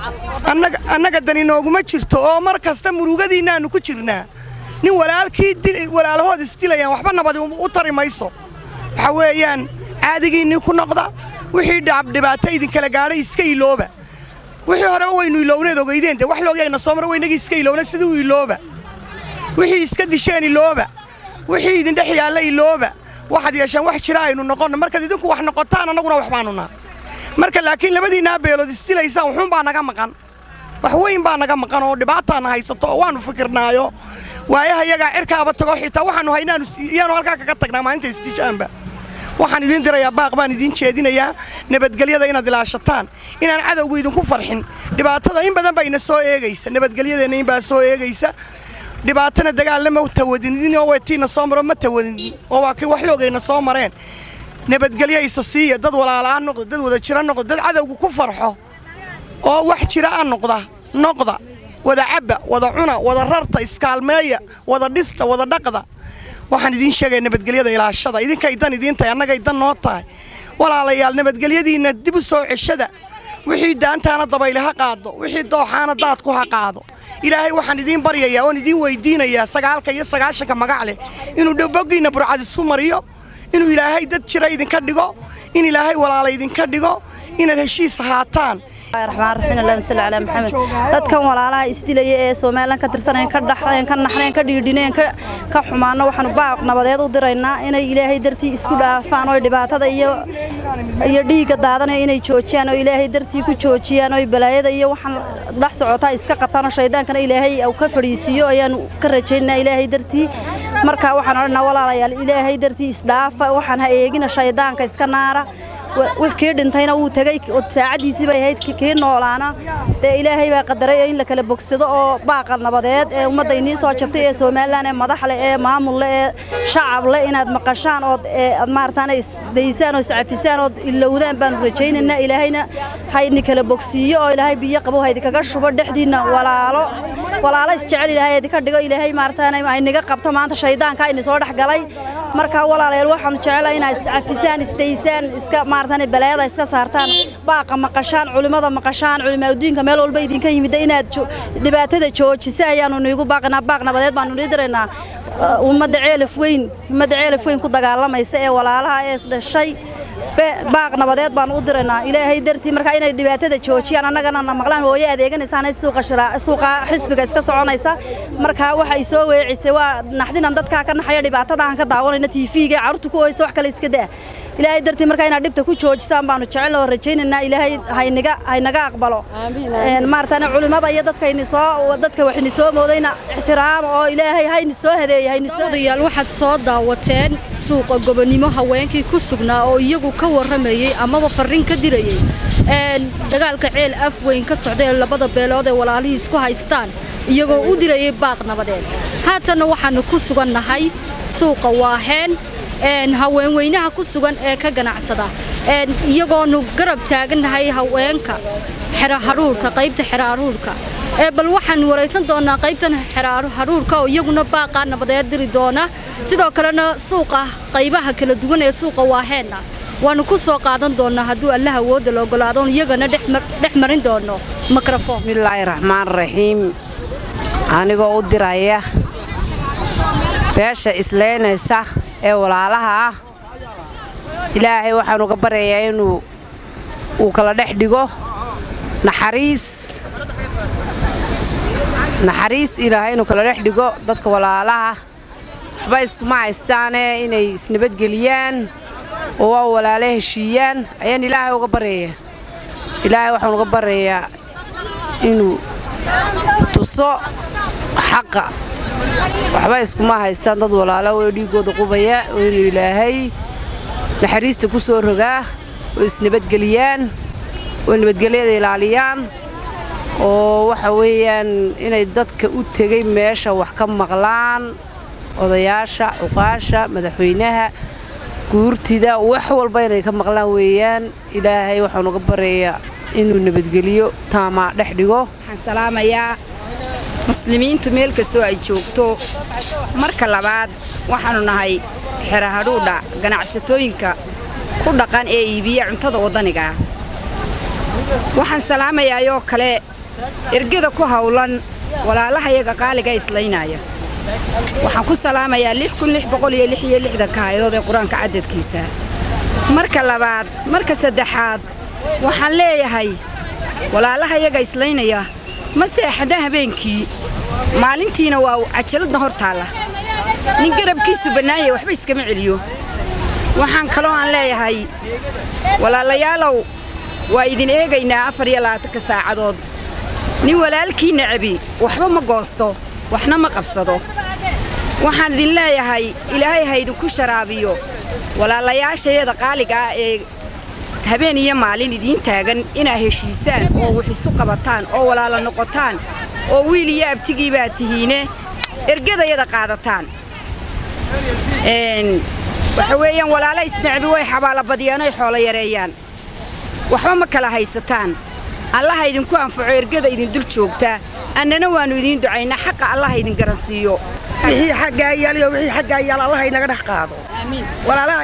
annaga dani nooguma jirto oo mar kasta murugadiinnaanu ku jirnaa nin walaalahood istilayaan waxba nabadi u tari mayso waxa weeyaan caadigiinnii ku noqda wixii dhibaato idinkala gaadhay iska ilooba wixii horeba waynu ilowneed ogeydeen dee wax loogayna soo mara waynagii iska ilowna sidii u ilooba wixii iska disheen ilooba wixii idin dhex yaalla ilooba waxaad yeeshaan wax jira aynu noqonno markaad idinku wax noqotaan annaguna wax baanu nahay marka laakiin labadiinaa beelood istilaysaan wuxuun baa naga maqan wax weyn baa naga maqan oo dhibaataana haysato oo waanu fikirnaayo waayaha iyagaa cirkaaba tago xitaa waxaanu haynaanu iyaanu halkaa kaga tagnaa maalinta istiijaanba waxaan idin dirayaa baaq baan idin jeedinayaa nabadgelyada inaad ilaashataan inaan cadowgu idinku farxin dhibaatada in badan baa ina soo eegaysa nabadgelyadeena in baa soo eegaysa dhibaatana dagaal ma tawadin oo watiina soo maro ma tawadin oo waa kii wax loogayna soo mareen nabadgelyo isa siiya dad walaalaa noqdo dad wada jira noqdo dad cadowgu ku farxo oo wax jira aan noqda wada cabba wada cuna wada rarta iskaalmeeya wada dhista wada dhaqda waxaan idin sheegay nabadgelyada ilaashada idinkay dan idin tahay annagay dan noo tahay walaalayaal nabadgelyadiina dib u soo ceshada wixii daantaana dabayl ha qaado wixii dooxaana daadku ha qaado ilaahay waxaan idin baryayaa oo idin weydiinayaa 9 magac leh inuu dhabogiina burcad isku mariyo inuu ilaahay dad jira idinka dhigo in ilaahay walaala idinka dhigo inaad heshiis ahaataan الرحمن الرحيم اللهم صل على محمد dadkan walaalaha isdilaya ee Soomaaliland ka tirsaneen ka dhaxleen ka naxleen ka dhiidhineen ka xumaano waxaan baaq nabadeed u diraynaa inay Ilaahay dartii isku dhaafaan oo dhibaatada iyo dhiiga daadanaya inay joojiyaan oo Ilaahay dartii ku joojiyaan oo balaayada iyo waxaan dhax socota iska qabtaan oo shaydaankana Ilaahay uu ka fariisiyo ayaan ka rajaynaa Ilaahay dartii marka waxaan oranaynaa walaalayaal Ilaahay dartii isdhaafa waxaan ha eegina shaydaanka iska naara wixii dhintayna uu tagay saacadiisii bay ahayd kii noolaana Ilaahay baa qadaray in la kala bogsado oo baaq nabadeed ee ummadda inii soo jabtay ee Soomaaliland ee madax leh ee maamul leh ee shacab leh inaad maqashaan oo aad maartaan isdeysaan oo iscafisaan oo ilowdaan baan rajaynaynaa Ilaahayna hayni kala bogsiyo oo Ilaahay biyo qabo haydi kaga shubo dhexdiina walaalo isjecel Ilaahay ka dhigo Ilaahay maartaan ay naga qabto maanta shaydaanka in soo dhaxgalay marka walaalayaal waxaan jecelahay inaad iscafisaan isdeysaan iska maartaan balaayada iska saartaan baaqa maqashaan culimada maqashaan culimadiinka meel walba idinka yimid inaad dhibaatada joojisay ayaanu niigu baaqnaa baaq nabadeed baanu direynaa ummadda ceelaf weyn ku dagaalamaysa ee walaalaha ee dhashay baaq nabadeed baan u direynaa Ilaahay dartii marka inay dhibaatada joojiyaan annagana maqlaan hooyo adeeganaysan suuqa xisbiga iska soconaysa marka waxa ay soo weecisay waa naxdinan dadka ka naxaya dhibaatada aan ka daawanayna TV-ga carruurtu ku oyso wax kale iska daa Ilaahay dartii marka inaad dhibta ku joojisaan baanu jecelnahay oo rajaynaynaa Ilaahay haynaga aqbalo maartana culimada iyo dadka waxay soo moodayna ixtiraam oo Ilaahay hayni soo hadeeyay odayaal waxaad soo daawateen suuqa gobonimo haweenkii ku sugnaa oo iyagu ka waramayay amaba fariin ka dirayay dagaalka ceel afweyn ka socday labada beelood ee walaalihii isku haystaan iyagoo u dirayay baaq nabadeed haatan waxaanu ku sugannahay suuqa Waaheen haween weynaha ku sugan ee ka ganacsada iyagoonu garab taaganahay haweenka xiraharuurka qaybta xiraharuurka bal waxaan wareysan doonaa qaybtan xiraharuurka oo iyaguna baaqa nabadeed diri doona sidoo kalena suuqa qaybaha kala duwan ee suuqa Waaheen waanu ku soo qaadan doonaa hadduu Allah awoodo la ogolaado iyagana dhex marin doono mikrofon bismillaahir rahmaanir rahiim anigoo u diraya beesha isleenaysa ee walaalaha Ilaahay waxaan uga baryayaa inuu kala dhex dhigo naxariis Ilaahay inuu kala dhex dhigo dadka walaalaha waxba isku ma haystaane inay isnabadgeliyaan oo walaalo heshiiyaan ayaan Ilaahay uga baryayaa Ilaahay waxaan uga baryayaa inuu tuso xaqa waxba isku ma haystaan dad walaalo oo dhiigooda qubaya oo Ilaahay naxariista ku soo rogaa oo isnabadgeliyaan oo nabadgelyada ilaaliyaan oo waxa weeyaan inay dadka u tagay meesha wax ka maqlaan odayaasha uqaasha madaxweynaha guurtida wax walba inay ka maqlaan weeyaan Ilaahay waxaan uga baryayaa inuu nabadgeliyo taama dhex dhigo waxaan salaamayaa muslimiintu meel kastoo ay joogto marka labaad waxaanu nahay xiraharuudha ganacsatooyinka ku dhaqan ee iibiya cuntada wadaniga waxaan salaamayaa oo kale ergada ku hawlan walaalaha iyaga qaaliga islaynaya waxaan ku salaamayaa 6666 kaayadood ee quraanka cadadkiisa marka labaad marka saddexaad waxaan leeyahay walaalaha iyaga islaynaya ma seexada habeenkii maalintiina waa cajalada hortaala nin garabkiisu banaayay waxba iskama celiyo waxaan kaloo aan leeyahay walaalayaalow waa idin eegaynaa 24 saacadood nin walaalkii nacabi waxba ma goosto waxna ma qabsado waxaan idin leeyahay Ilaahay ha idinku sharaabiyo walaalayaashayada qaaliga ee habeen iyo maalin idin taagan inaa heshiisaan oo wax isu qabataan oo walaalo noqotaan oo wiil iyo abtigii baa tihiine ergadayada qaadataan waxa weeyaan walaalo isnacbi way xabaala badiyaan ay xoolo yareeyaan waxba ma kala haysataan Allah idinku anfaco ergada idin dul joogta annana waanu idin ducaynaa xaqa Allah idin garansiiyo wixii xagga yaal Allah inaga dhax qaado aamiin walaalaha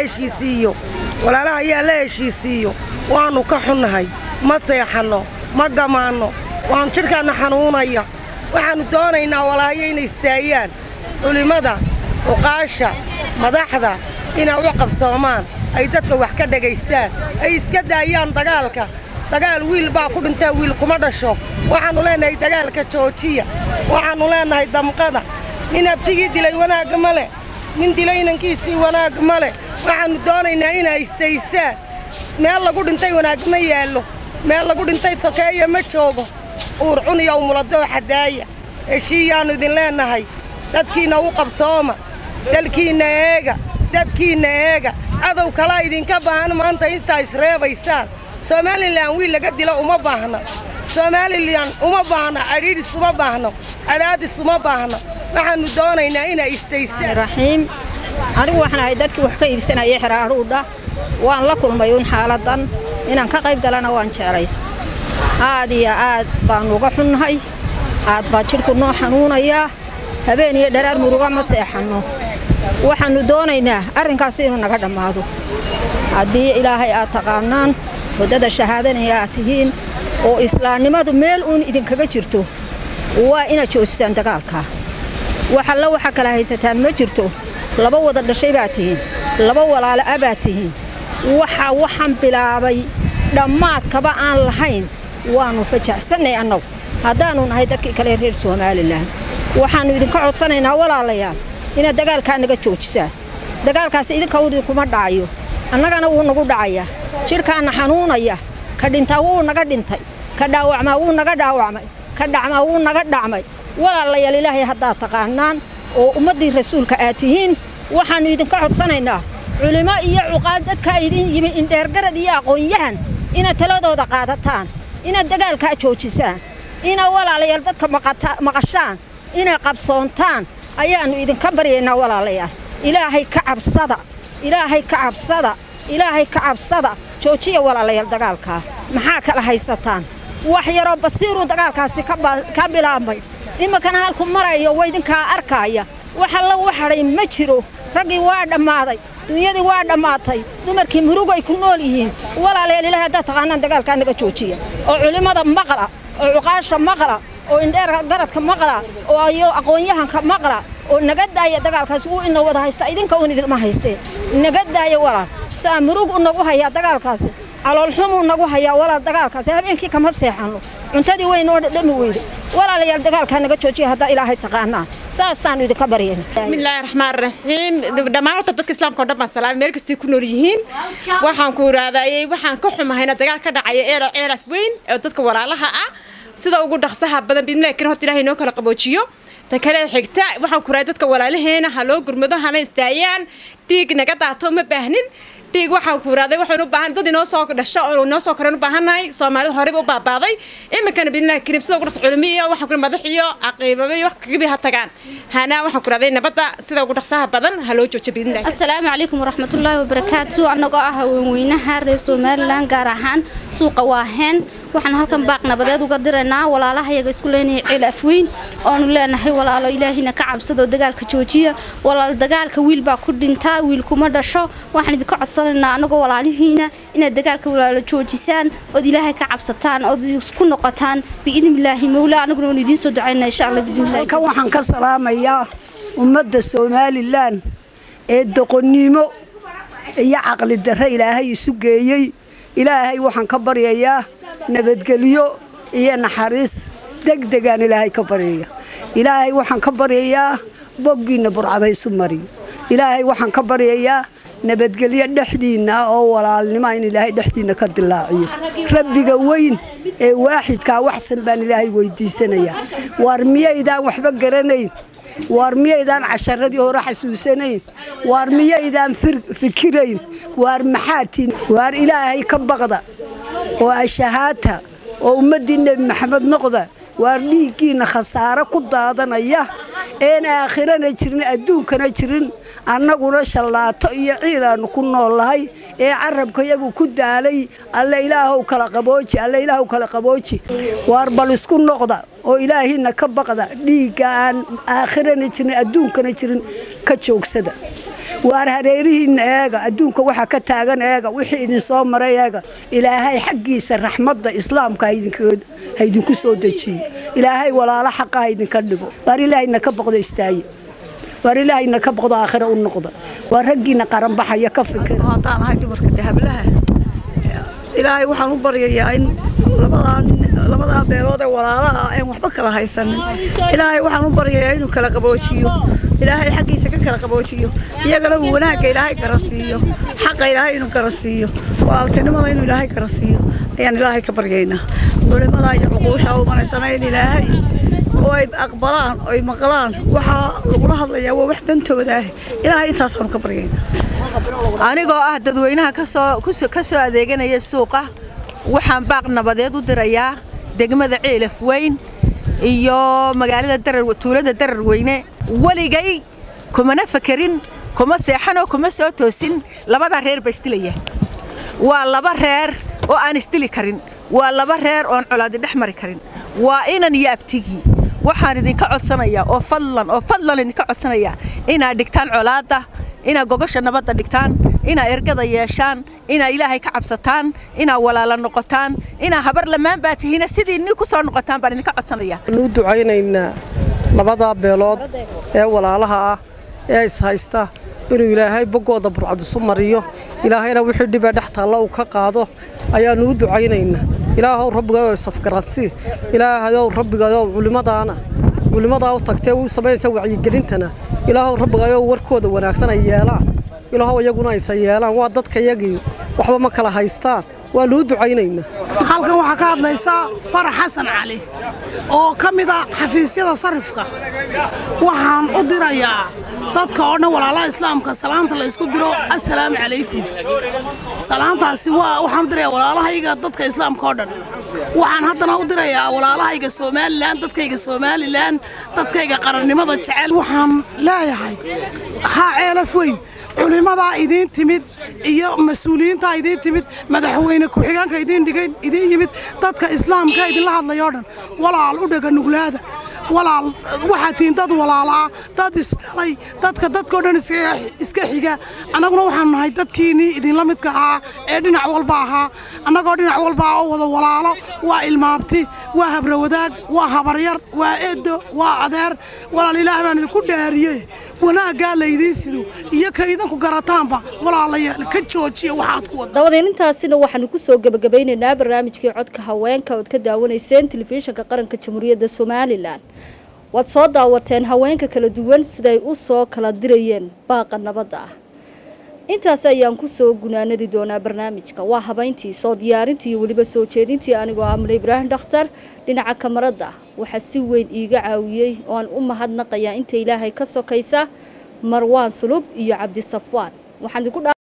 ayaa la heshiisiyo waanu ka xunnahay ma seexano ma gamaano waan jirkaana xanuunaya waxaanu doonaynaa walaayo inay istaayaan culimada uqaasha madaxda inay u qabsoomaan ay dadka wax ka dhageystaan ay iska daayaan dagaalka dagaal wiil baa ku dhintay wiil kuma dhasho waxaanu leenahay dagaalka joojiya waxaanu leenahay damqada nin abtigii dilay wanaag ma leh nin dilay inankiisii wanaag ma leh waxaanu doonaynaa inay istaysaan meel lagu dhintay wanaag ma yaallo meel lagu dhintay sokeeya ma joogo uur cuniya umuladoo xadaaya heshiiyaannu idin leenahay dadkiina u qabsooma dalkiinna eega dadkiinna eega cadow kalaa idinka baahan maanta intaa isreebaysaan somalilan wiil laga dilo uma baahna somalilan uma baahna cadhiidhis uma baahno cadaadis uma baahno waxaanu doonaynaa inay istaysaan raxiim anigu waxaan ahay dadkii wax ka iibsanayay xiraadhuudha waan la kulmay uun xaaladan inaan ka qayb galana waan jeclaysta aad iyo aad baan uga xunnahay aad baa jidhku noo xanuunayaa habeen iyo dharaar muruga ma seexanno waxaanu doonaynaa arrinkaasi inuu naga dhammaado haddii ilaahay aad taqaanaan waddada shahaadanaya aad tihiin oo islaamnimadu meel uun idinkaga jirto waa inaad joojisaan dagaalka waxalla waxa kala haysataan ma jirto laba wada dhashay baad tihiin laba walaalo ah baad tihiin waxaan bilaabay dhammaadkaba aan lahayn waannu fajacsannay annagu haddaannu nahay dadkii kale reer somalilan waxaannu idinka codsanaynaa walaalayaal inaad dagaalkaa naga joojisaan dagaalkaasi idinka idinkuma dhacayo annagana wuu nagu dhacayaa jidhkaanna xanuunaya ka dhintaa wuu naga dhintay ka dhaawacmaa wuu naga dhaawacmay ka dhacmaa wuu naga dhacmay walaalayaal ilaahay haddaad taqaanaan oo ummaddii rasuulka aad tihiin waxaannu idinka codsanaynaa culimo iyo cuqaal dadkaa idin yimi indheergarad iyo aqoon-yahan inaad taladooda qaadataan inaad dagaalkaa joojisaan inaad walaalayaal dadka maqashaan inay qabsoontaan ayaannu idinka baryaynaa walaalayaal ilaahay ka cabsada ilaahay ka cabsada ilaahay ka cabsada joojiya walaalayaal dagaalkaa maxaa kala haysataan wax yaroo basiiruu dagaalkaasi ka bilaabmay iminkana halku marayo waa idinkaa arkaaya wax alla u hadhay ma jiro raggii waa dhammaaday dunyadii waa dhammaatay dumarkii murug ay ku nool yihiin walaalayaal ilaahay haddaad taqaanaan dagaalkaa naga joojiya oo culimmada maqla oo cuqaasha maqla oo indheer garadka maqla oo ayo aqoon-yahanka maqla oo naga daaya dagaalkaas wuu ina wada haysta idinka uun idinma haystee naga daaya walaal saa murug u nagu hayaa dagaalkaasi caloolxumuu nagu hayaa walaal dagaalkaasi habeenkii kama seexanno cuntadii weynoo dhadhami weyda walaalayaal dagaalkaa naga joojiya haddaa ilaahay taqaanaa saasaannu idinka baryayna bismillaahi raxmaan raxiim dhammaan horta dadka islaamka oo dhan baan salaamay meel kastay ku nool yihiin waxaan ku raadayay waxaan ka xumahayna dagaal ka dhacaya eelaf weyn ee dadka walaalaha ah sida ugu dhaqsaha badan bidna laakiin horta ilaahay noo kala qaboojiyo ta kale xigta waxaan ku raadayay dadka walaalaheena ha loo gurmado hana istaayaan dhiig naga daato ma baahnin dhiig waxaan ku raadayay waxaan u baahan dad inoo soo dhasho oo inoo soo koreen u baahannahay Soomaalida horeba u baabaaday iminkana bidna laakiin sida ugu dhaqso culimiyo waxaan ku madaxiyo aqiibaba wax kaga ha tagaan hana waxaan ku raadayay nabadda sida ugu dhaqsaha badan ha loo joojiyo bidna assalaamu calaykum waraxmatullaahi wabarakaatuh anagoo ah haweenweynaha reer Somaliland gaar ahaan suuqa Waaheen waxaan halkan baaq nabadeed uga diraynaa walaalahayaga isku leenahay cilaf weyn oonu leenahay walaalo ilaahina ka cabsado dagaalka joojiya walaal dagaalka wiil baa ku dhintaa wiil kuma dhasho waxaan idinka codsanaynaa anagoo walaalihiina inaad dagaalka walaalo joojisaan oo ilaahay ka cabsataan oo isku noqotaan biidnillaahi mawla anaguna waan idiin soo ducaynaa insha Allah biidnillaahi ka waxaan ka salaamayaa ummadda Somaliland ee doqonnimo iyo caqli darro ilaahay isu geeyay ilaahay waxaan ka baryayaa nabadgelyo iyo naxariis degdegaan ilaahay ka baryaya ilaahay waxaan ka baryayaa boggiina burcadaysu mariyo ilaahay waxaan ka baryayaa nabadgelyo dhexdiina oo walaalnimo in ilaahay dhexdiina ka dilaaciyo rabbiga weyn ee waaxidka waxsan baan ilaahay weydiisanayaa war miyaydaan waxba garanayn war miyaydaan casharadii hore xasuusanayn war miyaydaan fikirayn war maxaatiin war ilaahay ka baqda oo ashahaata oo ummadii nabi maxamed noqda waar dhiigiina khasaaro ku daadanaya een aakhirana jirin adduunkana jirin annaguna shalaato iyo ciidaanu ku noolahay ee carabkayagu ku daalay alla ilaahow kala qabooji alla ilaahow kala qabooji waar bal isku noqda oo ilaahina ka baqda dhiiga aan aakhirana jirin adduunkana jirin ka joogsada waar hareerihiina eega adduunka waxa ka taagan eega wixii idin soo maray eega ilaahay xaggiisa raxmadda islaamka idinku soo dejiyo ilaahay walaalo xaqa idinka dhigo waar ilaahayna ka baqdo istaaye waar ilaahayna ka baqdo aakhira u noqdo waar raggiina qaran baxaya ka fikir haddaan ahay dumarka dahablaha ilaahay waxaan u baryayaa in labadaa beelood ee walaalaha aan waxba kala haysanin ilaahay waxaan u baryayaa inuu kala qaboojiyo ilaahay xaggiisa ka kala qaboojiyo iyagana uu wanaagga ilaahay garasiiyo xaqa ilaahay inuu garasiiyo walaaltinimada inuu ilaahay garasiiyo ayaan ilaahay ka baryaynaa culimada iyo cuquusha u manaysana in ilaahay oo ay aqbalaan oo ay maqlaan waxaa lagula hadlayaa waa wax dantooda ah ilaahay intaasaan ka baryaynaa anigoo ah dadweynaha ka soo adeeganaya suuqa waxaan baaq nabadeed u dirayaa degmada Ceelaf Weyn iyo magaalada tuulada Dararweyne waligay kuma fakirin kuma seexano kuma soo toosin labada reer baystilaya waa laba reer oo aan istili karin waa laba reer oo aan colaadi dhexmari karin waa inan iyo abtigi waxaan idinka codsanayaa oo fadlan idinka codsanayaa inaad dhigtaan colaada inaad gogosha nabadda dhigtaan inaad ergada yeeshaan inaad ilaahay ka cabsataan inaad walaalo noqotaan inaad habar lamaan baa tihiin sidii nin ku soo noqotaan baan idinka codsanayaa u ducaynaynaa labada beelood ee walaalaha ah ee is haysta inuu ilaahay bogooda burcadisu mariyo ilaahayna wixii dhib dhex taala uu ka qaado ayaanu u ducaynaynaa ilaahow rabbiga safgaransi ilaahayow rabbiga culimada u tagtay uu sameeyay wacyigelintana ilaahow rabbiga warkooda wanaagsan ay yeelaan ilaahow iyaguna ay yeelaan waa dadka yagii waxba ma kala haystaan waa loo ducaynaynaa halkan waxa ka hadlaysa Farax Xasan Cali oo kamida xafiisyada sarifka waxaan u dirayaa dadka oo dhan walaalaha islaamka salaanta la isku diro assalaamu calaykum salaantaasi waxaan dirayaa walaalahayga dadka islaamka oo dhan waxaan haddana u dirayaa walaalahayga Soomaaliland dadkayga qarannimada jecel waxaan leeyahay Ceelaf Weyn culimada idin timid iyo mas'uuliyiinta idin timid madaxweyne ku xigeenka idin yimid dadka islaamka idin la hadlayo dhan walaal u dhaga nuglaada walaal waxa tiin dad walaala dad isdhalay dadka dhan iska xiga anaguna waxaan nahay dadkiini idin la midka ah ee dhinac walba ah anagoo dhinac walba oo wada walaalo waa ilmaabti waa habra wadaag waa habaryar waa eedo waa adeer walaal ilaahay baan idinku dhaariyay wanaaga leeydiin sido iyo ka idinku garataanba walaalayaal ka joojiya waxaad ku wada dawadeenintaasina waxaan ku soo gabagabeynaynaa barnaamijkii codka haweenka oo ka daawanayseen telefishinka qaranka Jamhuuriyadda Soomaaliland wad soo daawateen haweenka kala duwan siday u soo kala dirayeen baaqa nabadda ah intaas ayaan ku soo gunaanadi doonaa barnaamijka waa habayntii soo diyaarintii iyo waliba soo jeedintii anigoo Amle Ibrahim Dhakhtar dhinaca kamarada waxa si weyn iiga caawiyay oo aan u mahadnaqayaa inta Ilaahay ka sokaysa Marwaan Sulub iyo Cabdi Safwaan waxaan